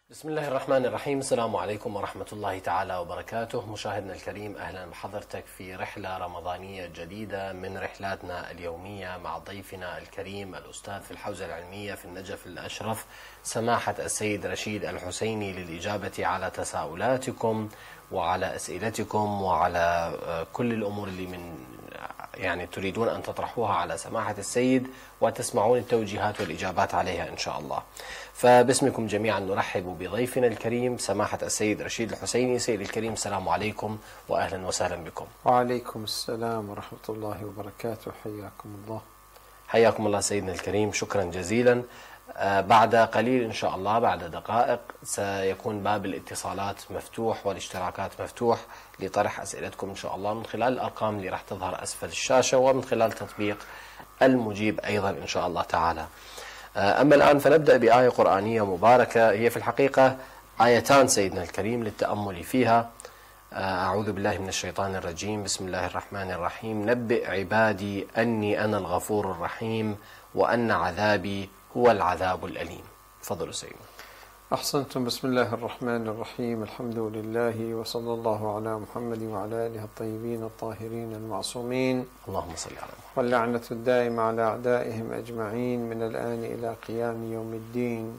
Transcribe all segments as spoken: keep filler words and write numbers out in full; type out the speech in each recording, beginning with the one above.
بسم الله الرحمن الرحيم. السلام عليكم ورحمة الله تعالى وبركاته. مشاهدنا الكريم، أهلا بحضرتك في رحلة رمضانية جديدة من رحلاتنا اليومية مع ضيفنا الكريم الأستاذ في الحوزة العلمية في النجف الأشرف سماحة السيد رشيد الحسيني للإجابة على تساؤلاتكم وعلى أسئلتكم وعلى كل الأمور اللي من يعني تريدون أن تطرحوها على سماحة السيد وتسمعون التوجيهات والإجابات عليها إن شاء الله. فباسمكم جميعا نرحب بضيفنا الكريم سماحة السيد رشيد الحسيني. سيد الكريم، السلام عليكم وأهلا وسهلا بكم. وعليكم السلام ورحمة الله وبركاته. حياكم الله. حياكم الله سيدنا الكريم، شكرا جزيلا. بعد قليل إن شاء الله، بعد دقائق، سيكون باب الاتصالات مفتوح والاشتراكات مفتوح لطرح أسئلتكم إن شاء الله من خلال الأرقام اللي راح تظهر أسفل الشاشة ومن خلال تطبيق المجيب أيضا إن شاء الله تعالى. أما الآن فنبدأ بآية قرآنية مباركة، هي في الحقيقة آيتان سيدنا الكريم للتأمل فيها. أعوذ بالله من الشيطان الرجيم. بسم الله الرحمن الرحيم. نبئ عبادي أني أنا الغفور الرحيم وأن عذابي هو العذاب الأليم. تفضلوا سيدنا. أحسنتم. بسم الله الرحمن الرحيم. الحمد لله وصلى الله على محمد وعلى آله الطيبين الطاهرين المعصومين، اللهم صل على محمد. واللعنة الدائمة على أعدائهم أجمعين من الآن إلى قيام يوم الدين.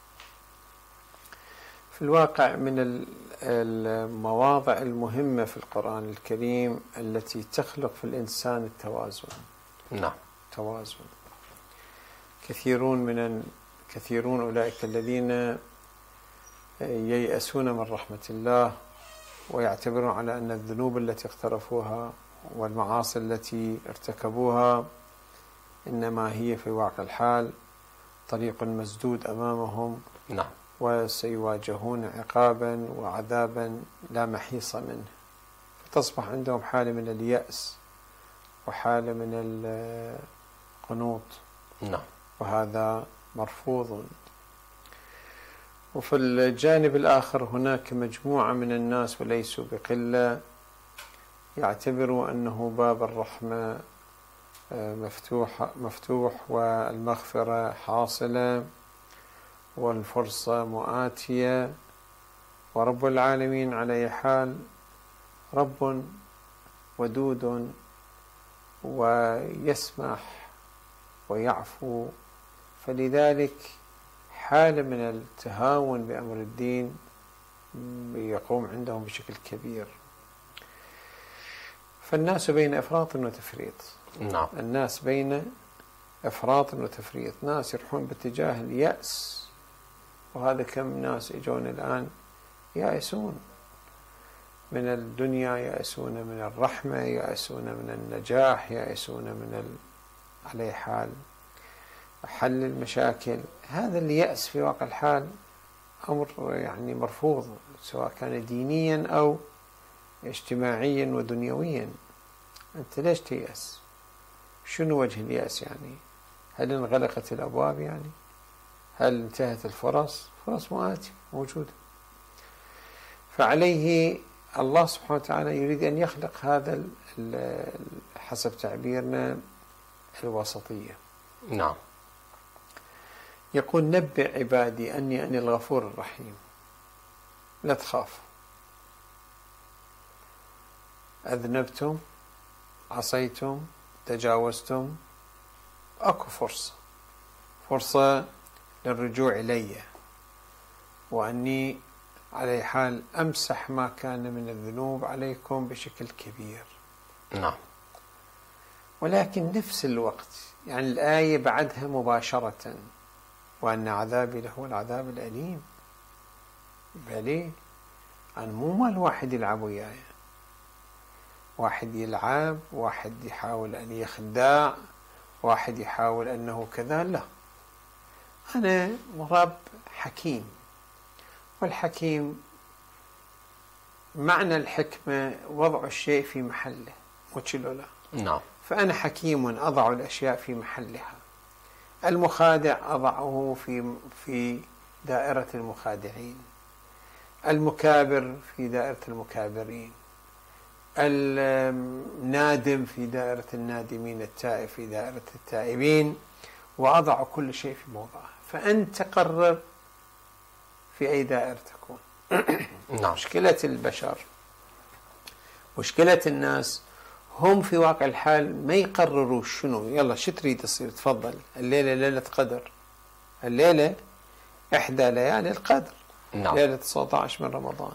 في الواقع من المواضع المهمة في القرآن الكريم التي تخلق في الإنسان التوازن. نعم. توازن. كثيرون من كثيرون أولئك الذين ييأسون من رحمة الله ويعتبرون على أن الذنوب التي اقترفوها والمعاصي التي ارتكبوها إنما هي في واقع الحال طريق مسدود أمامهم. نعم. وسيواجهون عقابا وعذابا لا محيص منه، فتصبح عندهم حالة من اليأس وحالة من القنوط. نعم. وهذا مرفوض. وفي الجانب الآخر هناك مجموعة من الناس وليسوا بقلة يعتبروا أنه باب الرحمة مفتوح مفتوح والمغفرة حاصلة والفرصة مؤاتية، ورب العالمين على أي حال رب ودود ويسمح ويعفو، فلذلك حالة من التهاون بأمر الدين يقوم عندهم بشكل كبير. فالناس بين إفراط وتفريط. نعم. الناس بين إفراط وتفريط، ناس يروحون باتجاه اليأس، وهذا كم ناس يجون الآن يأسون من الدنيا، يأسون من الرحمة، يأسون من النجاح، يأسون من ال... على حال حل المشاكل. هذا اليأس في واقع الحال أمر يعني مرفوض، سواء كان دينيا أو اجتماعيا ودنيويا. أنت ليش تيأس؟ شنو وجه اليأس يعني؟ هل انغلقت الأبواب يعني؟ هل انتهت الفرص؟ فرص مؤاتية موجودة. فعليه الله سبحانه وتعالى يريد أن يخلق هذا حسب تعبيرنا الوسطية. نعم. يقول نبئ عبادي أني أنا الغفور الرحيم. لا تخافوا، أذنبتم، عصيتم، تجاوزتم، أكو فرصة فرصة للرجوع إلي، وأني على حال أمسح ما كان من الذنوب عليكم بشكل كبير. نعم. ولكن نفس الوقت يعني الآية بعدها مباشرة وأن عذابي له العذاب الأليم. بلي أنا مو مال واحد يلعب وياي، واحد يلعب، واحد يحاول أن يخدع، واحد يحاول أنه كذا. لا، أنا رب حكيم، والحكيم معنى الحكمة وضع الشيء في محله، وشلو لا. نعم. فأنا حكيم أضع الأشياء في محلها. المخادع أضعه في في دائرة المخادعين، المكابر في دائرة المكابرين، النادم في دائرة النادمين، التائب في دائرة التائبين، وأضع كل شيء في موضعه. فأنت قرر في أي دائرة تكون. نعم. مشكلة البشر، مشكلة الناس، هم في واقع الحال ما يقرروا شنو، يلا شو تريد تصير، تفضل الليلة ليلة قدر، الليلة إحدى ليالي القدر، نعم. ليلة تسعة عشر من رمضان.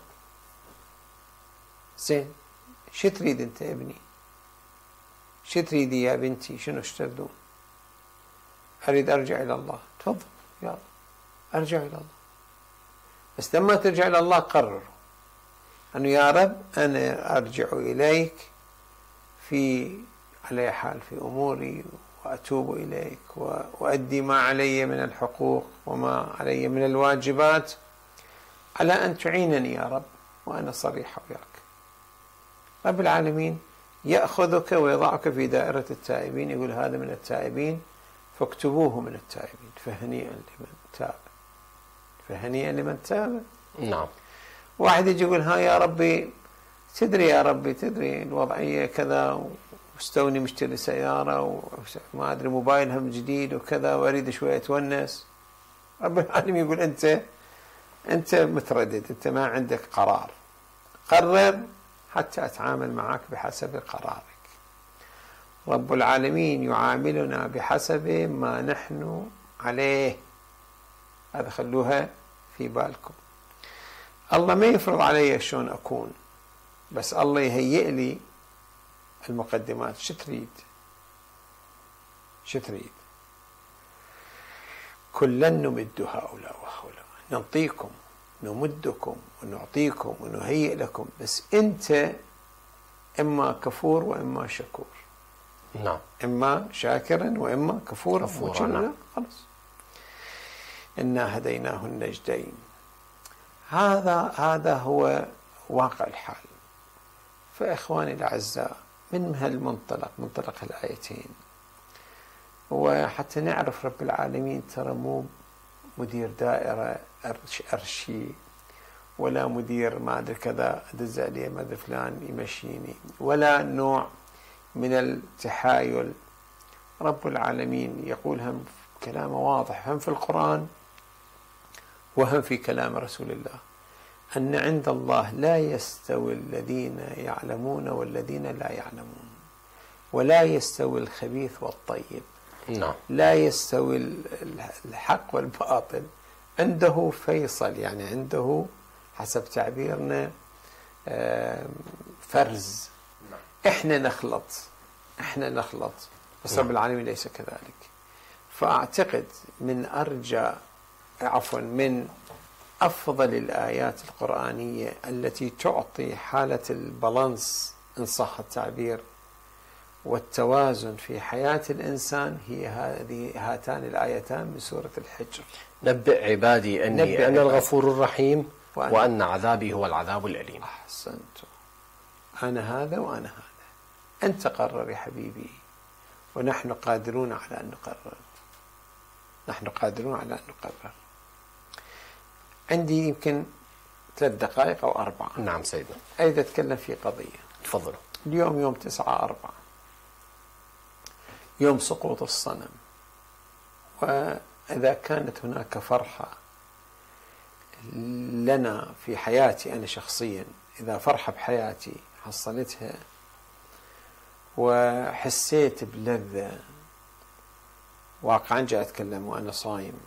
زين، شو تريد أنت يا ابني؟ شو تريدي يا بنتي؟ شنو تردون؟ أريد أرجع إلى الله. تفضل يلا أرجع إلى الله، بس لما ترجع إلى الله قرروا أنه يا رب أنا أرجع إليك في على حال في أموري، وأتوب إليك وأؤدي ما علي من الحقوق وما علي من الواجبات، على أن تعينني يا رب وأنا صريح وياك. رب العالمين يأخذك ويضعك في دائرة التائبين، يقول هذا من التائبين فاكتبوه من التائبين، فهنيئا لمن تاب، فهنيئا لمن تاب. نعم. واحد يجي يقول ها يا ربي تدري، يا ربي تدري الوضعية كذا، واستوني مشتري سيارة وما أدري موبايل هم جديد وكذا، وأريد شوية أتونس. رب العالمين يقول أنت أنت متردد، أنت ما عندك قرار، قرر حتى أتعامل معك بحسب قرارك. رب العالمين يعاملنا بحسب ما نحن عليه، هذا خلوها في بالكم. الله ما يفرض علي شلون أكون، بس الله يهيئ لي المقدمات. شو تريد؟ شو تريد؟ كلا نمد هؤلاء وهؤلاء، نعطيكم نمدكم ونعطيكم ونهيئ لكم، بس أنت إما كفور وإما شكور. نعم. إما شاكرا وإما كفورا. كفورا. نعم. خلاص. إنا هديناه النجدين. هذا هذا هو واقع الحال. فإخواني الأعزاء، من هالمنطلق، منطلق الآيتين، وحتى نعرف رب العالمين ترى مو مدير دائرة أرشي، ولا مدير ما أدري كذا أدز عليه ما أدري فلان يمشيني، ولا نوع من التحايل. رب العالمين يقول هم كلامه واضح، هم في القرآن وهم في كلام رسول الله، أن عند الله لا يستوي الذين يعلمون والذين لا يعلمون، ولا يستوي الخبيث والطيب. نعم. لا يستوي الحق والباطل. عنده فيصل، يعني عنده حسب تعبيرنا فرز. احنا نخلط احنا نخلط بس رب العالمين ليس كذلك. فأعتقد من أرجى عفوا من أفضل الآيات القرآنية التي تعطي حالة البالانس إن صح التعبير والتوازن في حياة الإنسان هي هذه هاتان الآيتان من سورة الحجر. نبئ عبادي أني نبئ أنا عبادي. الغفور الرحيم وأن, وأن عذابي هو العذاب الأليم. أحسنتم. أنا هذا وأنا هذا. أنت قرر يا حبيبي، ونحن قادرون على أن نقرر. نحن قادرون على أن نقرر. عندي يمكن ثلاث دقائق أو أربعة. نعم سيدنا. أريد أتكلم في قضية. تفضلوا. اليوم يوم تسعة أربعة، يوم سقوط الصنم. وإذا كانت هناك فرحة لنا في حياتي أنا شخصيا، إذا فرحة بحياتي حصلتها وحسيت بلذة، واقعا جاء أتكلم وأنا صايم،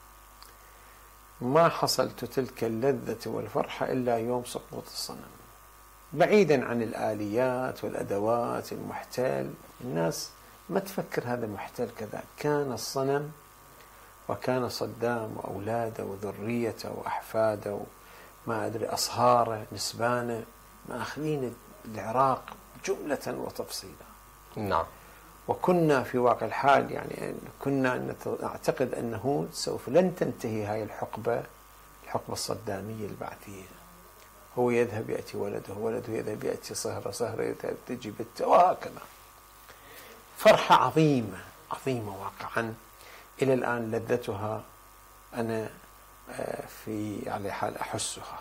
ما حصلت تلك اللذة والفرحة إلا يوم سقوط الصنم. بعيدا عن الآليات والأدوات المحتال، الناس ما تفكر هذا محتال كذا. كان الصنم وكان صدام وأولاده وذريته وأحفاده وما أدري أصهاره نسبانه ماخذين العراق جملة وتفصيلا. نعم. وكنا في واقع الحال يعني كنا نعتقد أنه سوف لن تنتهي هاي الحقبة، الحقبة الصدامية البعثية. هو يذهب يأتي ولده، ولده يذهب يأتي صهره، صهره يذهب تجي بنته، وهكذا. فرحة عظيمة عظيمة واقعا، إلى الآن لذتها أنا في على حال أحسها،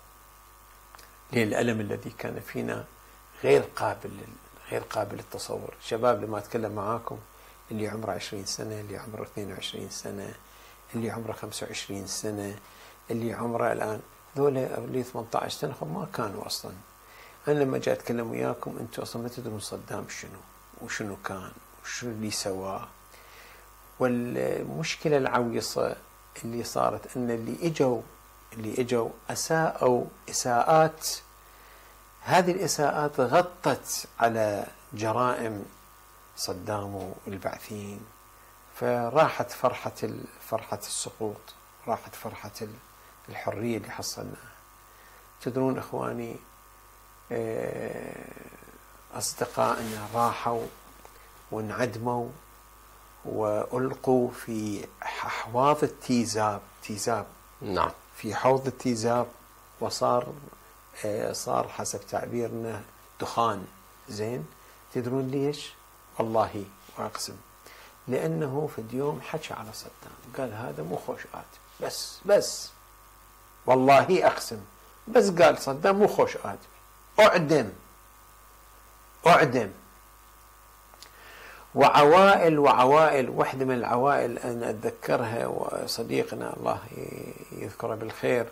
للألم الذي كان فينا غير قابل غير قابل للتصور. شباب لما أتكلم معاكم، اللي عمره عشرين سنة، اللي عمره اثنين وعشرين سنة، اللي عمره خمسة وعشرين سنة، اللي عمره الآن ذولا اللي ثمانية عشر سنة ما كانوا أصلا. أنا لما جاء أتكلم وياكم أنتم أصلا ما تدرون صدام شنو وشنو كان وشنو اللي سواه. والمشكلة العويصة اللي صارت أن اللي إجوا اللي إجوا أساءوا إساءات، هذه الإساءات غطت على جرائم صدام والبعثيين، فراحت فرحة فرحة السقوط، راحت فرحة الحرية اللي حصلناها. تدرون إخواني أصدقائنا راحوا وانعدموا وألقوا في أحواض التيزاب. تيزاب نعم، في حوض التيزاب، وصار صار حسب تعبيرنا دخان. زين، تدرون ليش؟ والله وأقسم، لأنه في اليوم حكى على صدام، قال هذا مو خوش آدمي، بس بس والله أقسم، بس قال صدام مو خوش آدمي، أعدم أعدم. وعوائل وعوائل، واحدة من العوائل أنا أتذكرها، وصديقنا الله يذكره بالخير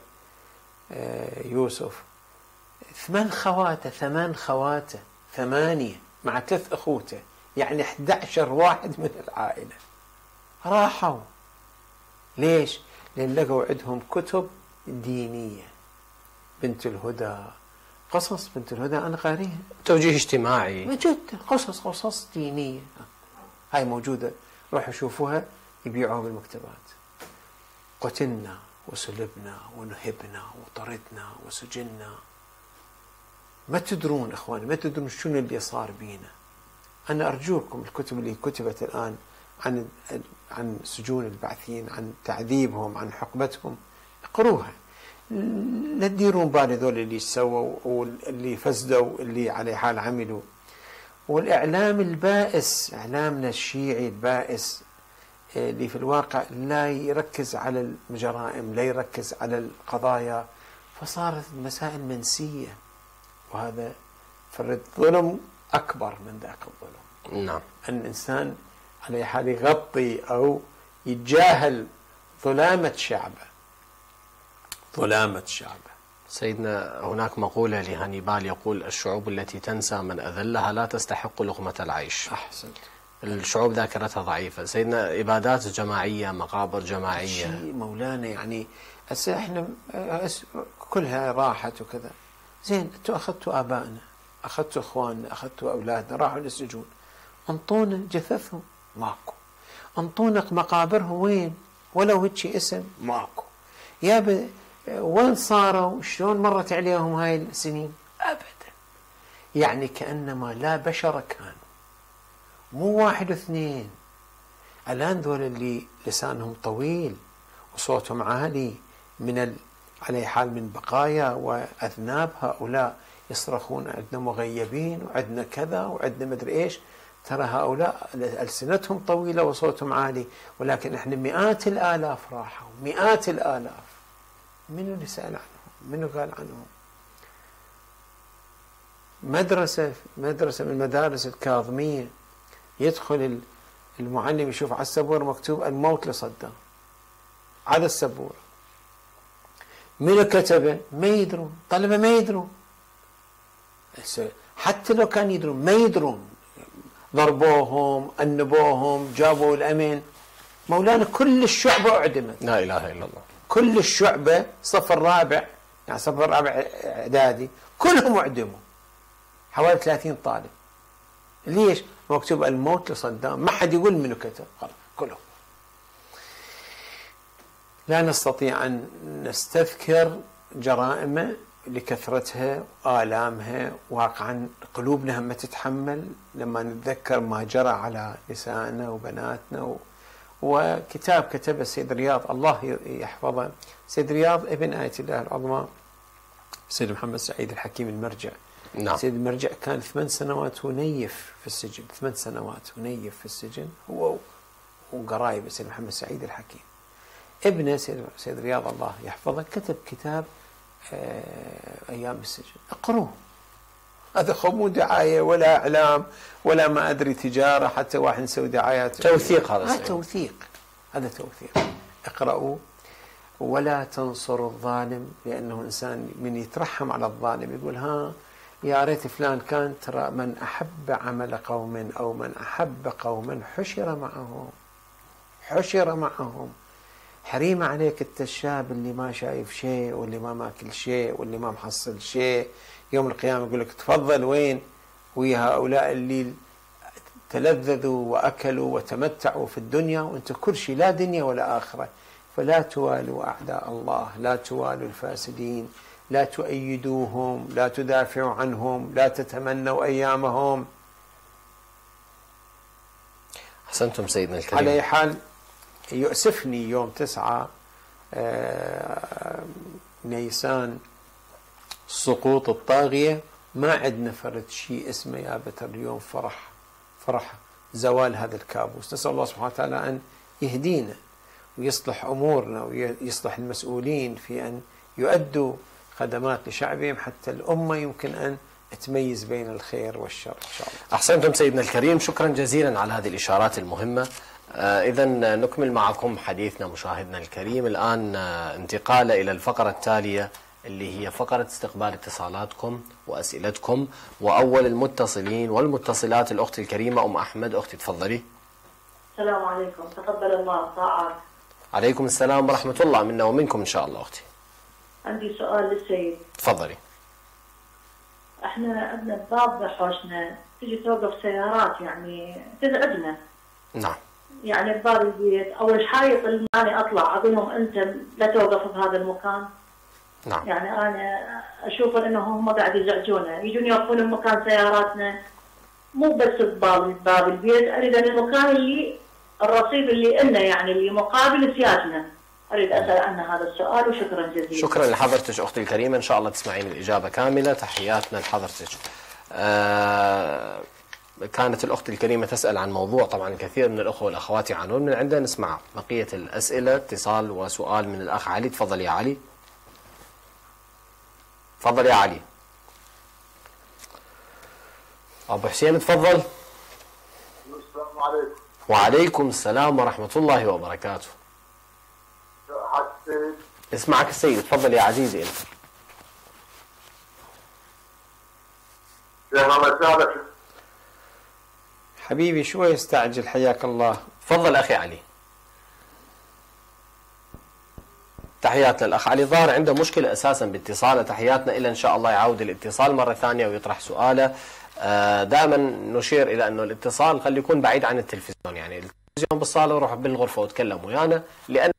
يوسف، ثمان خواته ثمان خواته ثمانية مع ثلاث أخوته، يعني أحد عشر واحد من العائلة راحوا. ليش؟ لأن لقوا عندهم كتب دينية، بنت الهدى، قصص بنت الهدى أنا قاريها، توجيه اجتماعي جدا، قصص قصص دينية، هاي موجودة، روحوا شوفوها، يبيعوها بالمكتبات. قتلنا وسلبنا ونهبنا وطردنا وسجنا. ما تدرون إخواني، ما تدرون شنو اللي صار بينا. أنا أرجوكم الكتب اللي كتبت الآن عن عن سجون البعثيين، عن تعذيبهم، عن حقبتهم، اقروها، لا تديرون بالي ذول اللي سووا واللي فسدوا اللي على حال عملوا. والإعلام البائس، إعلامنا الشيعي البائس اللي في الواقع لا يركز على الجرائم، لا يركز على القضايا، فصارت المسائل منسية، وهذا فرد ظلم أكبر من ذاك الظلم. نعم، أن الإنسان على حال يغطي أو يتجاهل ظلامة شعبه، ظلامة شعبه. سيدنا هناك مقولة لهانيبال يقول: الشعوب التي تنسى من أذلها لا تستحق لقمة العيش. أحسنت. الشعوب ذاكرتها ضعيفة. سيدنا إبادات جماعية، مقابر جماعية، شيء مولانا يعني هسه احنا كلها راحت وكذا. زين، انتوا اخذتوا ابائنا، اخذتوا اخواننا، اخذتوا اولادنا، راحوا للسجون، انطونا جثثهم، ماكو. انطونا مقابرهم، وين؟ ولو هيك اسم، ماكو. يا ب... وين صاروا؟ شلون مرت عليهم هاي السنين؟ ابدا. يعني كانما لا بشر كانوا، مو واحد واثنين. الان ذول اللي لسانهم طويل وصوتهم عالي من ال... على حال من بقايا واذناب هؤلاء يصرخون عندنا مغيبين وعندنا كذا وعندنا مدري ايش. ترى هؤلاء ألسنتهم طويلة وصوتهم عالي، ولكن احنا مئات الآلاف راحوا، مئات الآلاف. منو اللي سأل عنهم؟ منو قال عنهم؟ مدرسة مدرسة من المدارس الكاظمية، يدخل المعلم يشوف على السبورة مكتوب الموت لصدام على السبورة. منو كتبه؟ ما يدرون، طلبة ما يدرون، حتى لو كان يدرون ما يدرون. ضربوهم، أنبوهم، جابوا الأمن. مولانا كل الشعبة أعدمت، لا إله إلا الله. كل الشعبة صف الرابع، يعني صف الرابع إعدادي، كلهم أعدموا، حوالي ثلاثين طالب. ليش؟ مكتوب الموت لصدام، ما حد يقول منو كتب، خلاص كلهم. لا نستطيع أن نستذكر جرائمه لكثرتها وآلامها. واقعا قلوبنا هم تتحمل لما نتذكر ما جرى على نسائنا وبناتنا. و... وكتاب كتبه السيد رياض الله يحفظه، سيد رياض ابن آية الله العظمى سيد محمد سعيد الحكيم المرجع. نعم. سيد المرجع كان ثمان سنوات ونيف في السجن، ثمان سنوات ونيف في السجن هو وقرايب سيد محمد سعيد الحكيم. ابنه سيد, سيد رياض الله يحفظه كتب كتاب أيام السجن، اقروه. هذا خو مو دعاية ولا إعلام ولا ما أدري تجارة، حتى واحد نسوي دعايات، توثيق. هذا هذا توثيق، هذا توثيق. اقرأوه ولا تنصروا الظالم، لأنه إنسان من يترحم على الظالم يقول ها يا ريت فلان كان، ترى من أحب عمل قوم أو من أحب قوما حشر معهم، حشر معهم. حريم عليك انت الشاب اللي ما شايف شيء واللي ما ماكل شيء واللي ما محصل شيء، يوم القيامة يقول لك تفضل وين ويا هؤلاء اللي تلذذوا وأكلوا وتمتعوا في الدنيا وانت كل شيء لا دنيا ولا آخرة. فلا توالوا أعداء الله، لا توالوا الفاسدين، لا تؤيدوهم، لا تدافعوا عنهم، لا تتمنوا أيامهم. أحسنتم سيدنا الكريم. على أي حال يؤسفني يوم تسعة نيسان سقوط الطاغية ما عندنا فرد شيء اسمه يا بتر اليوم فرح، فرح زوال هذا الكابوس. نسأل الله سبحانه وتعالى أن يهدينا ويصلح أمورنا ويصلح المسؤولين في أن يؤدوا خدمات لشعبهم حتى الأمة يمكن أن تميز بين الخير والشر إن شاء الله. أحسنتم سيدنا الكريم، شكرا جزيلا على هذه الإشارات المهمة. آه إذا نكمل معكم حديثنا مشاهدنا الكريم الآن، آه انتقال إلى الفقرة التالية اللي هي فقرة استقبال اتصالاتكم وأسئلتكم. وأول المتصلين والمتصلات الأخت الكريمة أم أحمد. أختي تفضلي. السلام عليكم، تقبل الله طاعات. عليكم السلام ورحمة الله، منا ومنكم إن شاء الله. أختي عندي سؤال للسيد. تفضلي. احنا عندنا بباب بحوشنا تجي توقف سيارات يعني تزعجنا. نعم. يعني بباب البيت او الحايط اللي ماني اطلع اقول انت لا توقف بهذا المكان. نعم. يعني انا اشوف انه هم قاعد يزعجونا، يجون يوقفون مكان سياراتنا، مو بس بباب باب البيت، اريد المكان اللي الرصيف اللي لنا يعني اللي مقابل سيادنا. أريد أسأل عن هذا السؤال وشكرا جزيلا. شكرا لحضرتك أختي الكريمة، إن شاء الله تسمعين الإجابة كاملة. تحياتنا لحضرتك. آه كانت الأخت الكريمة تسأل عن موضوع طبعا كثير من الأخوة والأخوات يعانون من عنده. نسمع بقية الأسئلة. اتصال وسؤال من الأخ علي. تفضل يا علي. تفضل يا علي. أبو حسين تفضل. السلام عليكم. وعليكم السلام ورحمة الله وبركاته. اسمعك السيد. تفضل يا عزيزي. انت حبيبي شوي استعجل حياك الله. تفضل أخي علي. تحياتنا الأخ علي، ظاهر عنده مشكلة أساسا باتصاله. تحياتنا إلى إن شاء الله يعود الاتصال مرة ثانية ويطرح سؤاله. دائما نشير إلى أنه الاتصال خلي يكون بعيد عن التلفزيون، يعني التلفزيون بالصالة وروح بالغرفة وتكلم ويانا، لأن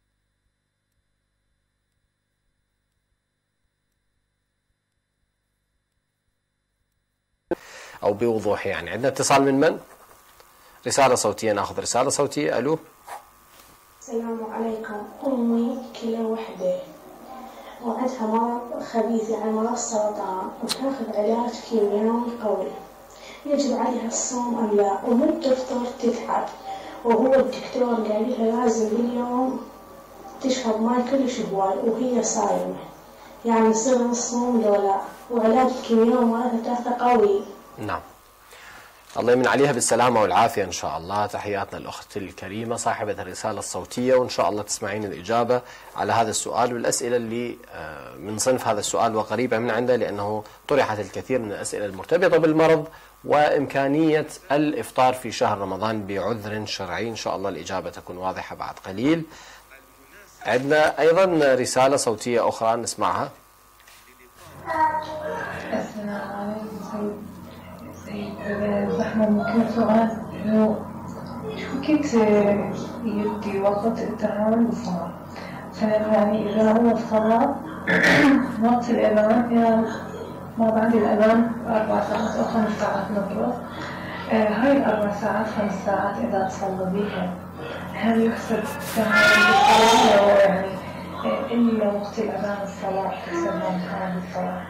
أو بوضوح. يعني عندنا اتصال من من؟ رسالة صوتية. ناخذ رسالة صوتية. ألو. السلام عليكم. أمي كلى وحدة وعندها مرض خبيث يعني مرض سرطان وتاخذ علاج كيميائي قوي، يجب عليها الصوم أم لا؟ ومن تفطر تتعب، وهو الدكتور قال لها لازم باليوم تشرب ماء كلش هواي وهي صايمة، يعني يصير الصوم لو لا؟ وعلاج الكيميائي مالتها تاخذه قوي. نعم. الله يمن عليها بالسلامة والعافية إن شاء الله. تحياتنا الأخت الكريمة صاحبة الرسالة الصوتية، وإن شاء الله تسمعين الإجابة على هذا السؤال والأسئلة اللي من صنف هذا السؤال وقريبة من عنده، لأنه طرحت الكثير من الأسئلة المرتبطة بالمرض وإمكانية الإفطار في شهر رمضان بعذر شرعي. إن شاء الله الإجابة تكون واضحة بعد قليل. عندنا أيضا رسالة صوتية أخرى نسمعها. السلام عليكم سيد زحمة. ممكن سؤال إنه شو كنت يدي وقت التعامل بالصلاة؟ فيعني إذا هو الصلاة وقت الأذان، يعني ما بعد الأذان أربع ساعات أو خمس ساعات نظرة، هاي الأربع ساعات خمس ساعات إذا تصلى بها هل يحسب تعامل بالصلاة أو يعني إلا وقت الأذان الصلاة تحسبها تعامل بالصلاة؟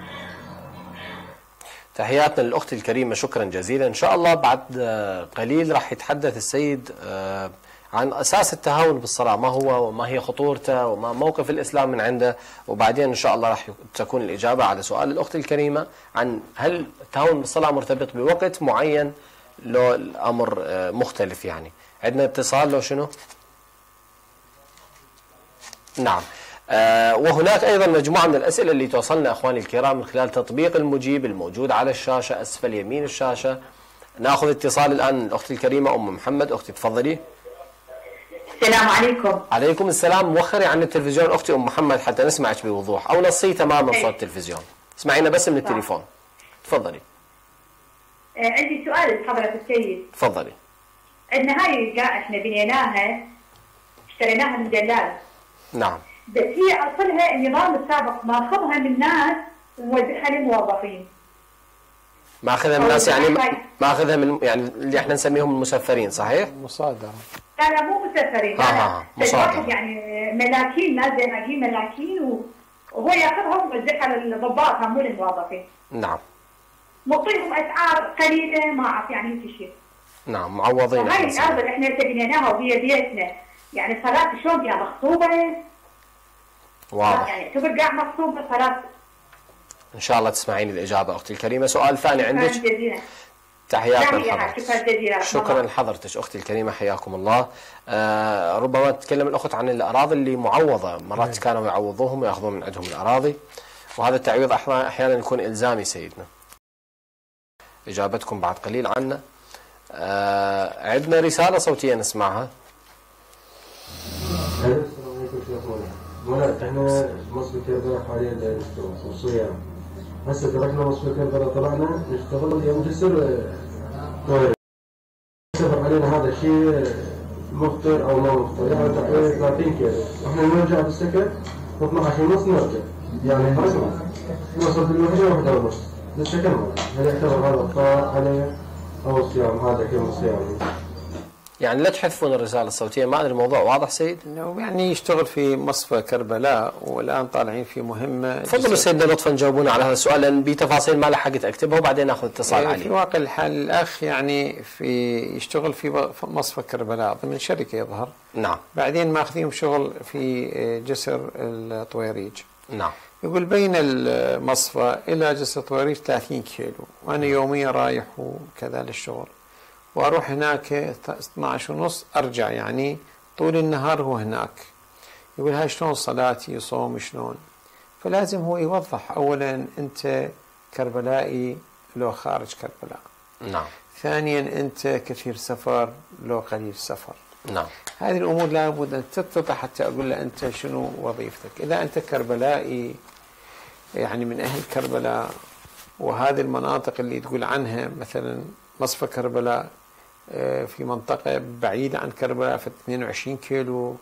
تحياتنا للأخت الكريمة، شكرا جزيلا. إن شاء الله بعد قليل راح يتحدث السيد عن أساس التهاون بالصلاة، ما هو وما هي خطورته وما موقف الإسلام من عنده، وبعدين إن شاء الله راح تكون الإجابة على سؤال الأخت الكريمة عن هل التهاون بالصلاة مرتبط بوقت معين لو الأمر مختلف. يعني عندنا اتصال لو شنو؟ نعم. آه وهناك أيضا مجموعة من الأسئلة اللي توصلنا أخواني الكرام من خلال تطبيق المجيب الموجود على الشاشة أسفل يمين الشاشة. ناخذ اتصال الآن الأخت الكريمة أم محمد. أختي تفضلي. السلام عليكم. عليكم السلام. وخري عن التلفزيون أختي أم محمد حتى نسمعك بوضوح، أو نصي تماما صوت التلفزيون، اسمعينا بس من التليفون. تفضلي. آه عندي سؤال لحضرة السيد. تفضلي. عندنا هاي القاعة احنا بنيناها، اشتريناها من دلال. نعم. بس هي اصلها النظام السابق ماخذها من الناس وموزعها للموظفين. ماخذها من الناس يعني ماخذها من يعني اللي احنا نسميهم المسفرين، صحيح؟ مصادرة. لا لا مو مسفرين. ها ها مصادرة. يعني ملاكين، ناس زي ما ملاكين وهو ياخذها ويوزعها للضباط مو للموظفين. نعم. معطيهم اسعار قليله ما اعرف يعني هيك شيء. نعم معوضين. هاي الارض اللي احنا بنيناها وهي بيتنا، يعني صلاة شلون فيها مخطوبه؟ واضح. يعني اعتبر قاع مخطوبه صلاة. ان شاء الله تسمعين الاجابه اختي الكريمه. سؤال ثاني عندك؟ شكرا جزيلا. تحياتنا لحضرتك. شكرا جزيلا. شكرا لحضرتك اختي الكريمه، حياكم الله. آه ربما تتكلم الاخت عن الاراضي اللي معوضه، مرات كانوا يعوضوهم وياخذون من عندهم الاراضي، وهذا التعويض احيانا يكون الزامي سيدنا. اجابتكم بعد قليل عنا. آه عندنا رساله صوتيه نسمعها. السلام عليكم شيخ مولانا. احنا مصر كربلاء حاليا دا نشتغل والصيام. هسه تركنا مصر كربلاء طلعنا نشتغل يوم جسر طويل. سفر علينا هذا الشيء مفطر او ما مفطر، يعني تقريبا ثلاثين كيلو. احنا نرجع بالسكن اثني عشر ونص نرجع. يعني حركنا نوصل بالوحده وحده ونص للسكن مالنا. هل يعتبر هذا افطار عليه او صيام؟ هذا كم صيام؟ يعني لا تحذفون الرسالة الصوتية، ما أدري الموضوع واضح سيد؟ انه يعني يشتغل في مصفى كربلاء والآن طالعين في مهمة. تفضلوا سيدنا لطفا جاوبونا على هذا السؤال، لأن بتفاصيل ما لحقت أكتبها وبعدين ناخذ اتصال عليه. في واقع الحال الأخ يعني في يشتغل في مصفى كربلاء ضمن شركة يظهر. نعم. بعدين ماخذين شغل في جسر الطويريج. نعم. يقول بين المصفى إلى جسر الطويريج ثلاثين كيلو، وأنا يوميا رايح وكذا للشغل، واروح هناك اثني عشر ونص ارجع، يعني طول النهار هو هناك. يقول هاي شلون صلاتي صوم شلون؟ فلازم هو يوضح اولا انت كربلائي لو خارج كربلاء. نعم. ثانيا انت كثير سفر لو قليل سفر. نعم. هذه الامور لابد ان تتضح حتى اقول له انت شنو وظيفتك. اذا انت كربلائي يعني من اهل كربلاء، وهذه المناطق اللي تقول عنها مثلا مصفى كربلاء في منطقة بعيدة عن كربلاء في اثنين وعشرين كيلو.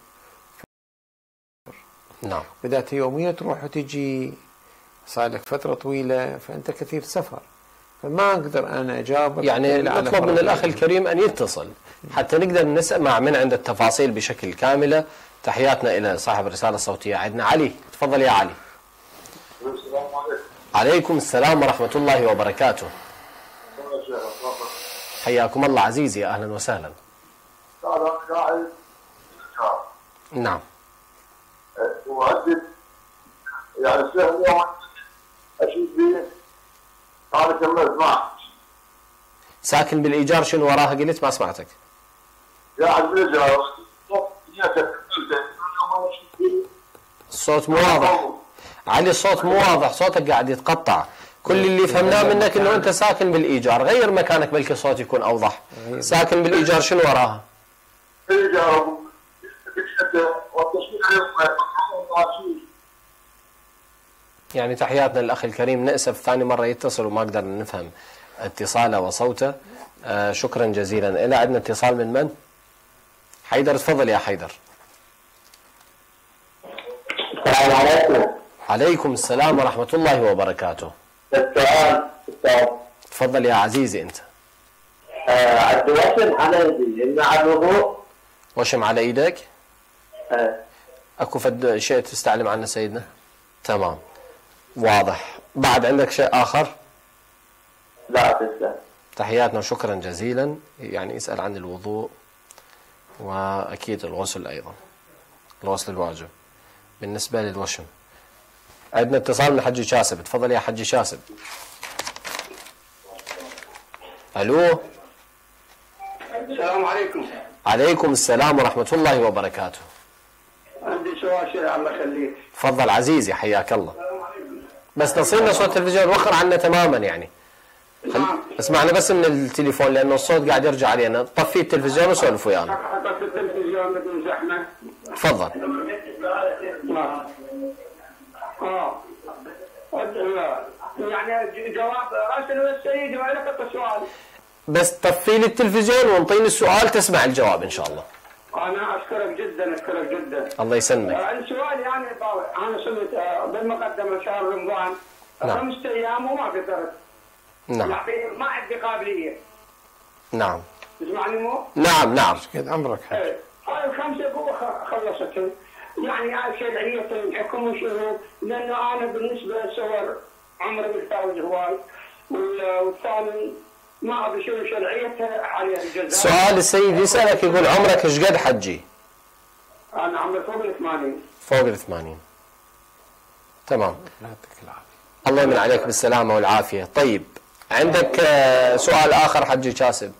نعم. بدأت يوميا تروح وتجي، صار لك فترة طويلة، فأنت كثير سفر، فما أقدر أنا أجاوبك. يعني نطلب من الأخ الكريم أن يتصل حتى نقدر نسمع من عند التفاصيل بشكل كاملة. تحياتنا إلى صاحب الرسالة الصوتية. عندنا علي. تفضل يا علي. السلام عليكم. عليكم السلام ورحمة الله وبركاته. حياكم الله عزيزي، أهلا وسهلا. نعم. وعندي يعني الشيخ اليوم أشوف فيه أنا كملت معك. ساكن بالإيجار شنو وراها قلت؟ ما سمعتك. قاعد بالإيجار. الصوت مو واضح. علي الصوت مو واضح، صوتك قاعد يتقطع. كل اللي فهمناه منك انه انت ساكن بالايجار، غير مكانك بلكي الصوت يكون اوضح. ساكن بالايجار شنو وراها؟ الايجار يعني تحياتنا للاخ الكريم، نأسف ثاني مره يتصل وما قدرنا نفهم اتصاله وصوته. آه شكرا جزيلا. الى عندنا اتصال من من؟ حيدر. تفضل يا حيدر. السلام عليكم. عليكم السلام ورحمة الله وبركاته. السؤال السؤال تفضل يا عزيزي أنت. آه عندي وشم على يدي، يمنع الوضوء. وشم على إيدك؟ آه. أكو فد شيء تستعلم عنه سيدنا؟ تمام واضح. بعد عندك شيء آخر؟ لا تسلم. تحياتنا وشكرا جزيلا. يعني يسأل عن الوضوء وأكيد الغسل أيضا، الغسل الواجب بالنسبة للوشم. عندنا اتصال من حجي شاسب. تفضل يا حجي شاسب. الو. السلام عليكم. عليكم السلام ورحمة الله وبركاته. عندي سؤال شيخ الله يخليك. تفضل عزيزي حياك الله. بس تصلنا صوت التلفزيون وخر عنا تماما يعني. خل... اسمعنا بس من التليفون لانه الصوت قاعد يرجع علينا. طفي التلفزيون وسولف ويانا. طفي التلفزيون بدون زحمه. تفضل. اه يعني جواب راسل السيد وعلى السؤال. بس طفي لي التلفزيون وانطيني السؤال تسمع الجواب ان شاء الله. انا اشكرك جدا اشكرك جدا. الله يسلمك. السؤال يعني انا صرت بالمقدمه شهر رمضان خمسة ايام وما فطرت. نعم. يعني ما عندي قابليه. نعم. تسمعني مو؟ نعم نعم. قد عمرك حج؟ ايه هاي الخمسه خلصت. يعني هاي شرعيه الحكم وشنو؟ لانه انا بالنسبه للصور عمري بالفوز هواي والثاني ما ادري شنو شرعيتها حاليا الجزائر. سؤال السيد يسالك يقول عمرك ايش قد حجي؟ انا عمري فوق ال ثمانين. فوق ال ثمانين. تمام. الله يمن عليك بالسلامه والعافيه. طيب عندك سؤال اخر حجي كاسب؟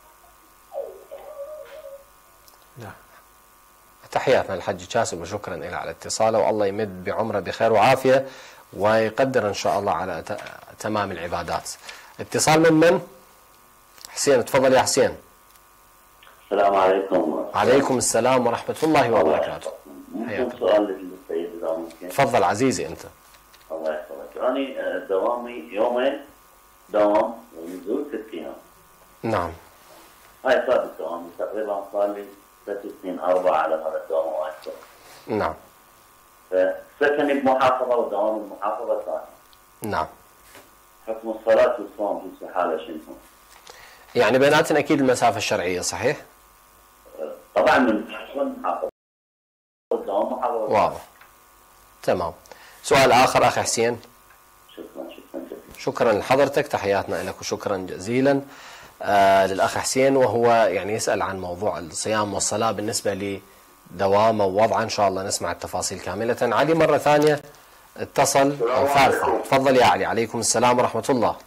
لا. تحياتنا للحج كاسب وشكرا له على اتصاله والله يمد بعمره بخير وعافيه ويقدر ان شاء الله على تمام العبادات. اتصال من من؟ حسين تفضل يا حسين. السلام عليكم. عليكم السلام ورحمة الله وبركاته. ممكن سؤال للسيد إذا ممكن؟ تفضل عزيزي أنت. الله يحفظك. أنا دوامي يومين دوام ونزول ست أيام. نعم. هاي ثابت دوامي تقريبا صار لي ثلاث سنين أربعة على هذا الدوام وأكثر. نعم. فسكني بمحافظة ودوامي بمحافظة ثانية. نعم. حكم الصلاة والصوم في حالة شنو؟ يعني بيناتنا أكيد المسافة الشرعية صحيح؟ طبعا من محافظة والدوام محافظة. واضح. تمام. سؤال آخر أخي حسين. شكرا شكرا جزيلا. شكرا لحضرتك تحياتنا لك وشكرا جزيلا آه للأخ حسين وهو يعني يسأل عن موضوع الصيام والصلاة بالنسبة لدوامه ووضعه. إن شاء الله نسمع التفاصيل كاملة. علي مرة ثانية اتصل أو ثالثة. تفضل يا علي. عليكم السلام ورحمة الله.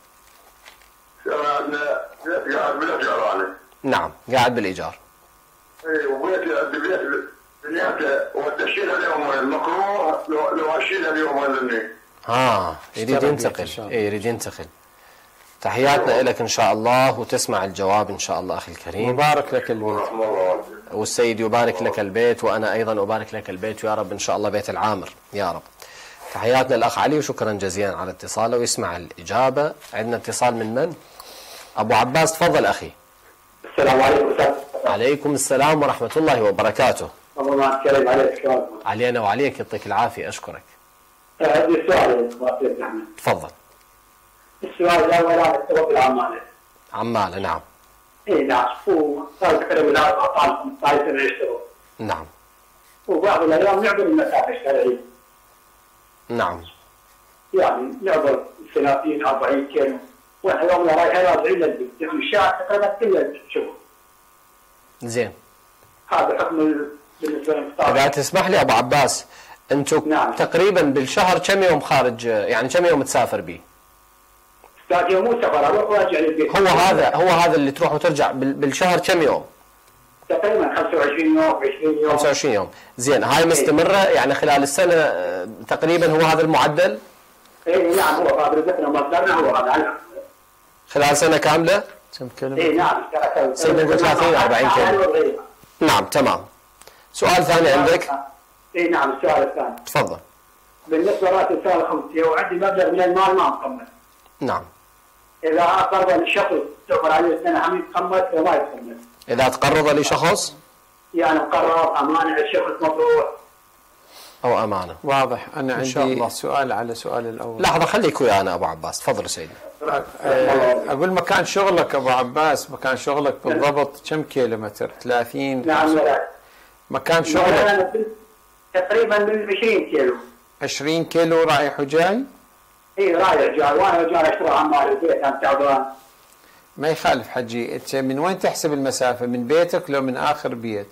قاعد بالايجار عليه. نعم قاعد بالايجار. اي وبيت بيت بنيته والتشييد اليوم مكروه لو لو اشيل اليوم ولا اه يريد ينتقل. اي يريد ينتقل. تحياتنا لك ان شاء الله وتسمع الجواب ان شاء الله اخي الكريم. مبارك لك البيت. والسيد يبارك لك البيت وانا ايضا ابارك لك البيت ويا رب ان شاء الله بيت العامر يا رب. تحياتنا الاخ علي وشكرا جزيلا على اتصاله ويسمع الاجابه. عندنا اتصال من من؟ أبو عباس تفضل أخي. السلام عليكم أستاذ. عليكم السلام ورحمة الله وبركاته. الله ما أتكلم عليك شلون؟ علينا وعليك يعطيك العافية أشكرك. عندي سؤال يا أحمد. تفضل. السؤال الأول عن الطرق العمالة. عمالة نعم. إي نعم وصار كثير من الأطفال خمسة عشر سنة يشتغلوا. نعم. وبعض الأيام نعبر المسافة الشرعية. نعم. يعني نعبر ثلاثين أربعين كيلو. واحنا يومنا رايحين راجعين للبيت، يعني الشارع تقريبا كله شغل. زين. هذا حكم بالنسبه للمختار. إذا تسمح لي أبو عباس، أنتم نعم. تقريبا بالشهر كم يوم خارج يعني كم يوم تسافر به؟ ثلاث يوم مو سفر اروح وارجع للبيت. هو هذا هو هذا اللي تروح وترجع بالشهر كم يوم؟ تقريبا خمسة وعشرين يوم عشرين يوم. خمسة وعشرين يوم، زين هاي مستمرة يعني خلال السنة تقريبا هو هذا المعدل؟ اي نعم هو هذا رزقنا ومصدرنا هو هذا. خلال سنة كاملة؟ كم كلمة؟ اي نعم سيدنا نقول ثلاثين أربعين كلمة. نعم تمام. سؤال ثاني عندك؟ اي نعم السؤال الثاني. تفضل. بالنسبة لرأس السؤال الخمسية وعندي مبلغ من المال ما مكمل. نعم. إذا أقرض لشخص تعبر عليه السنة هم يتقمص وما يتقمص. إذا تقرض لشخص؟ يعني مقرض أمانة الشخص مطروح. أو أمانة. واضح. أنا عندي سؤال على سؤال الأول. لحظة خليك ويانا أبو عباس، تفضل سيدي. أقول مكان شغلك أبو عباس، مكان شغلك بالضبط كم كيلومتر؟ ثلاثين؟ نعم لا. مكان شغلك؟ تقريبا من عشرين كيلو. عشرين كيلو رايح وجاي؟ اي رايح جاي وانا جاي اشتري عمال البيت انا تعبان. ما يخالف حجي، انت من وين تحسب المسافة؟ من بيتك لو من آخر بيت؟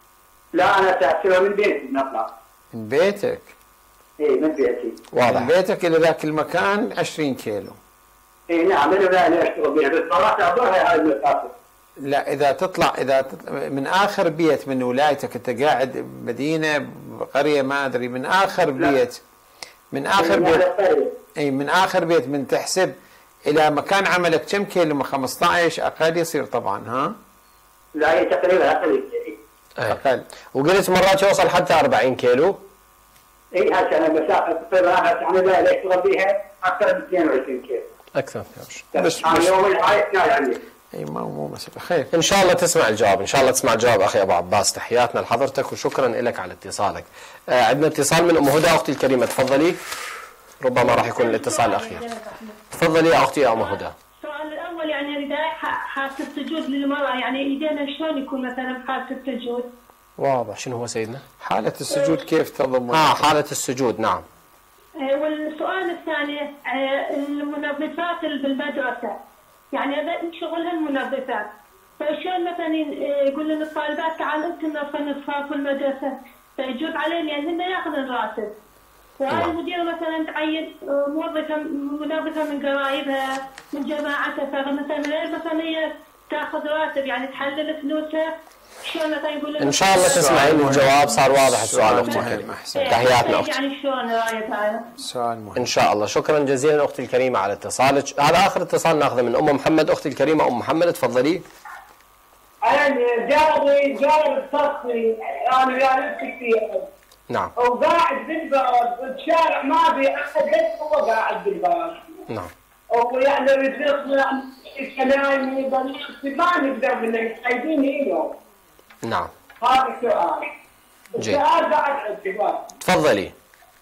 لا أنا تحسبها من بيتي نطلع. من بيتك؟ اي من بيتي. واضح. من بيتك إلى ذاك المكان عشرين كيلو. اي نعم من لا اللي اشتغل بها بس مرات اعبرها هاي المسافة. لا إذا تطلع إذا تطلع من آخر بيت من ولايتك، أنت قاعد مدينة بقرية ما أدري من آخر بيت من آخر بيت أي من آخر بيت من تحسب إلى مكان عملك كم كيلو؟ من خمسة عشر أقل يصير طبعا. ها؟ لا هي تقريبا أقل. أقل. وقلت مرات يوصل حتى أربعين كيلو. اي هسه المسافه تقريبا انا لا اشتغل بها اكثر من اثنين وعشرين كيلو. اكثر. بس انا يوم العايش يعني. اي ما مو مسألة. خير. ان شاء الله تسمع الجواب، ان شاء الله تسمع الجواب اخي ابو عباس. تحياتنا لحضرتك وشكرا لك على اتصالك. آه عندنا اتصال من ام هدى اختي الكريمه، تفضلي. ربما راح يكون الاتصال الاخير. تفضلي يا اختي يا ام هدى. السؤال الاول يعني اذا حالة السجود للمرأة يعني ايدينا شلون يكون مثلا بحالة السجود؟ واضح. شنو هو سيدنا؟ حالة السجود كيف تضم؟ اه حالة السجود نعم. والسؤال الثاني المنظفات بالمدرسة يعني هذا شغلها المنظفات، فشلون مثلا يقول لنا الطالبات تعال انت نظف نظفات المدرسة فيجوز عليهم يعني هم ياخذون راتب، وهاي المديرة مثلا تعين موظفة منظفة من قرايبها من جماعتها، فمثلا غير مثلا هي تاخذ راتب يعني تحلل فلوسها. ان شاء الله تسمعين الجواب، صار واضح السؤال اختي الكريمه. تحياتنا اختي. يعني شلون رايك؟ سؤال مهم ان شاء الله. شكرا جزيلا اختي الكريمه على اتصالك. هذا اخر اتصال ناخذه من ام محمد اختي الكريمه. ام محمد تفضلي. انا جاري جاري التصفي انا ويا نفسي فيه. نعم. وقاعد بالباب بالشارع ما في احد بس هو قاعد بالباب. نعم. ويعني رزقنا كلامي بنفسي ما نقدر من عايزين ايده. نعم. هذا السؤال. السؤال بعد عندي. تفضلي.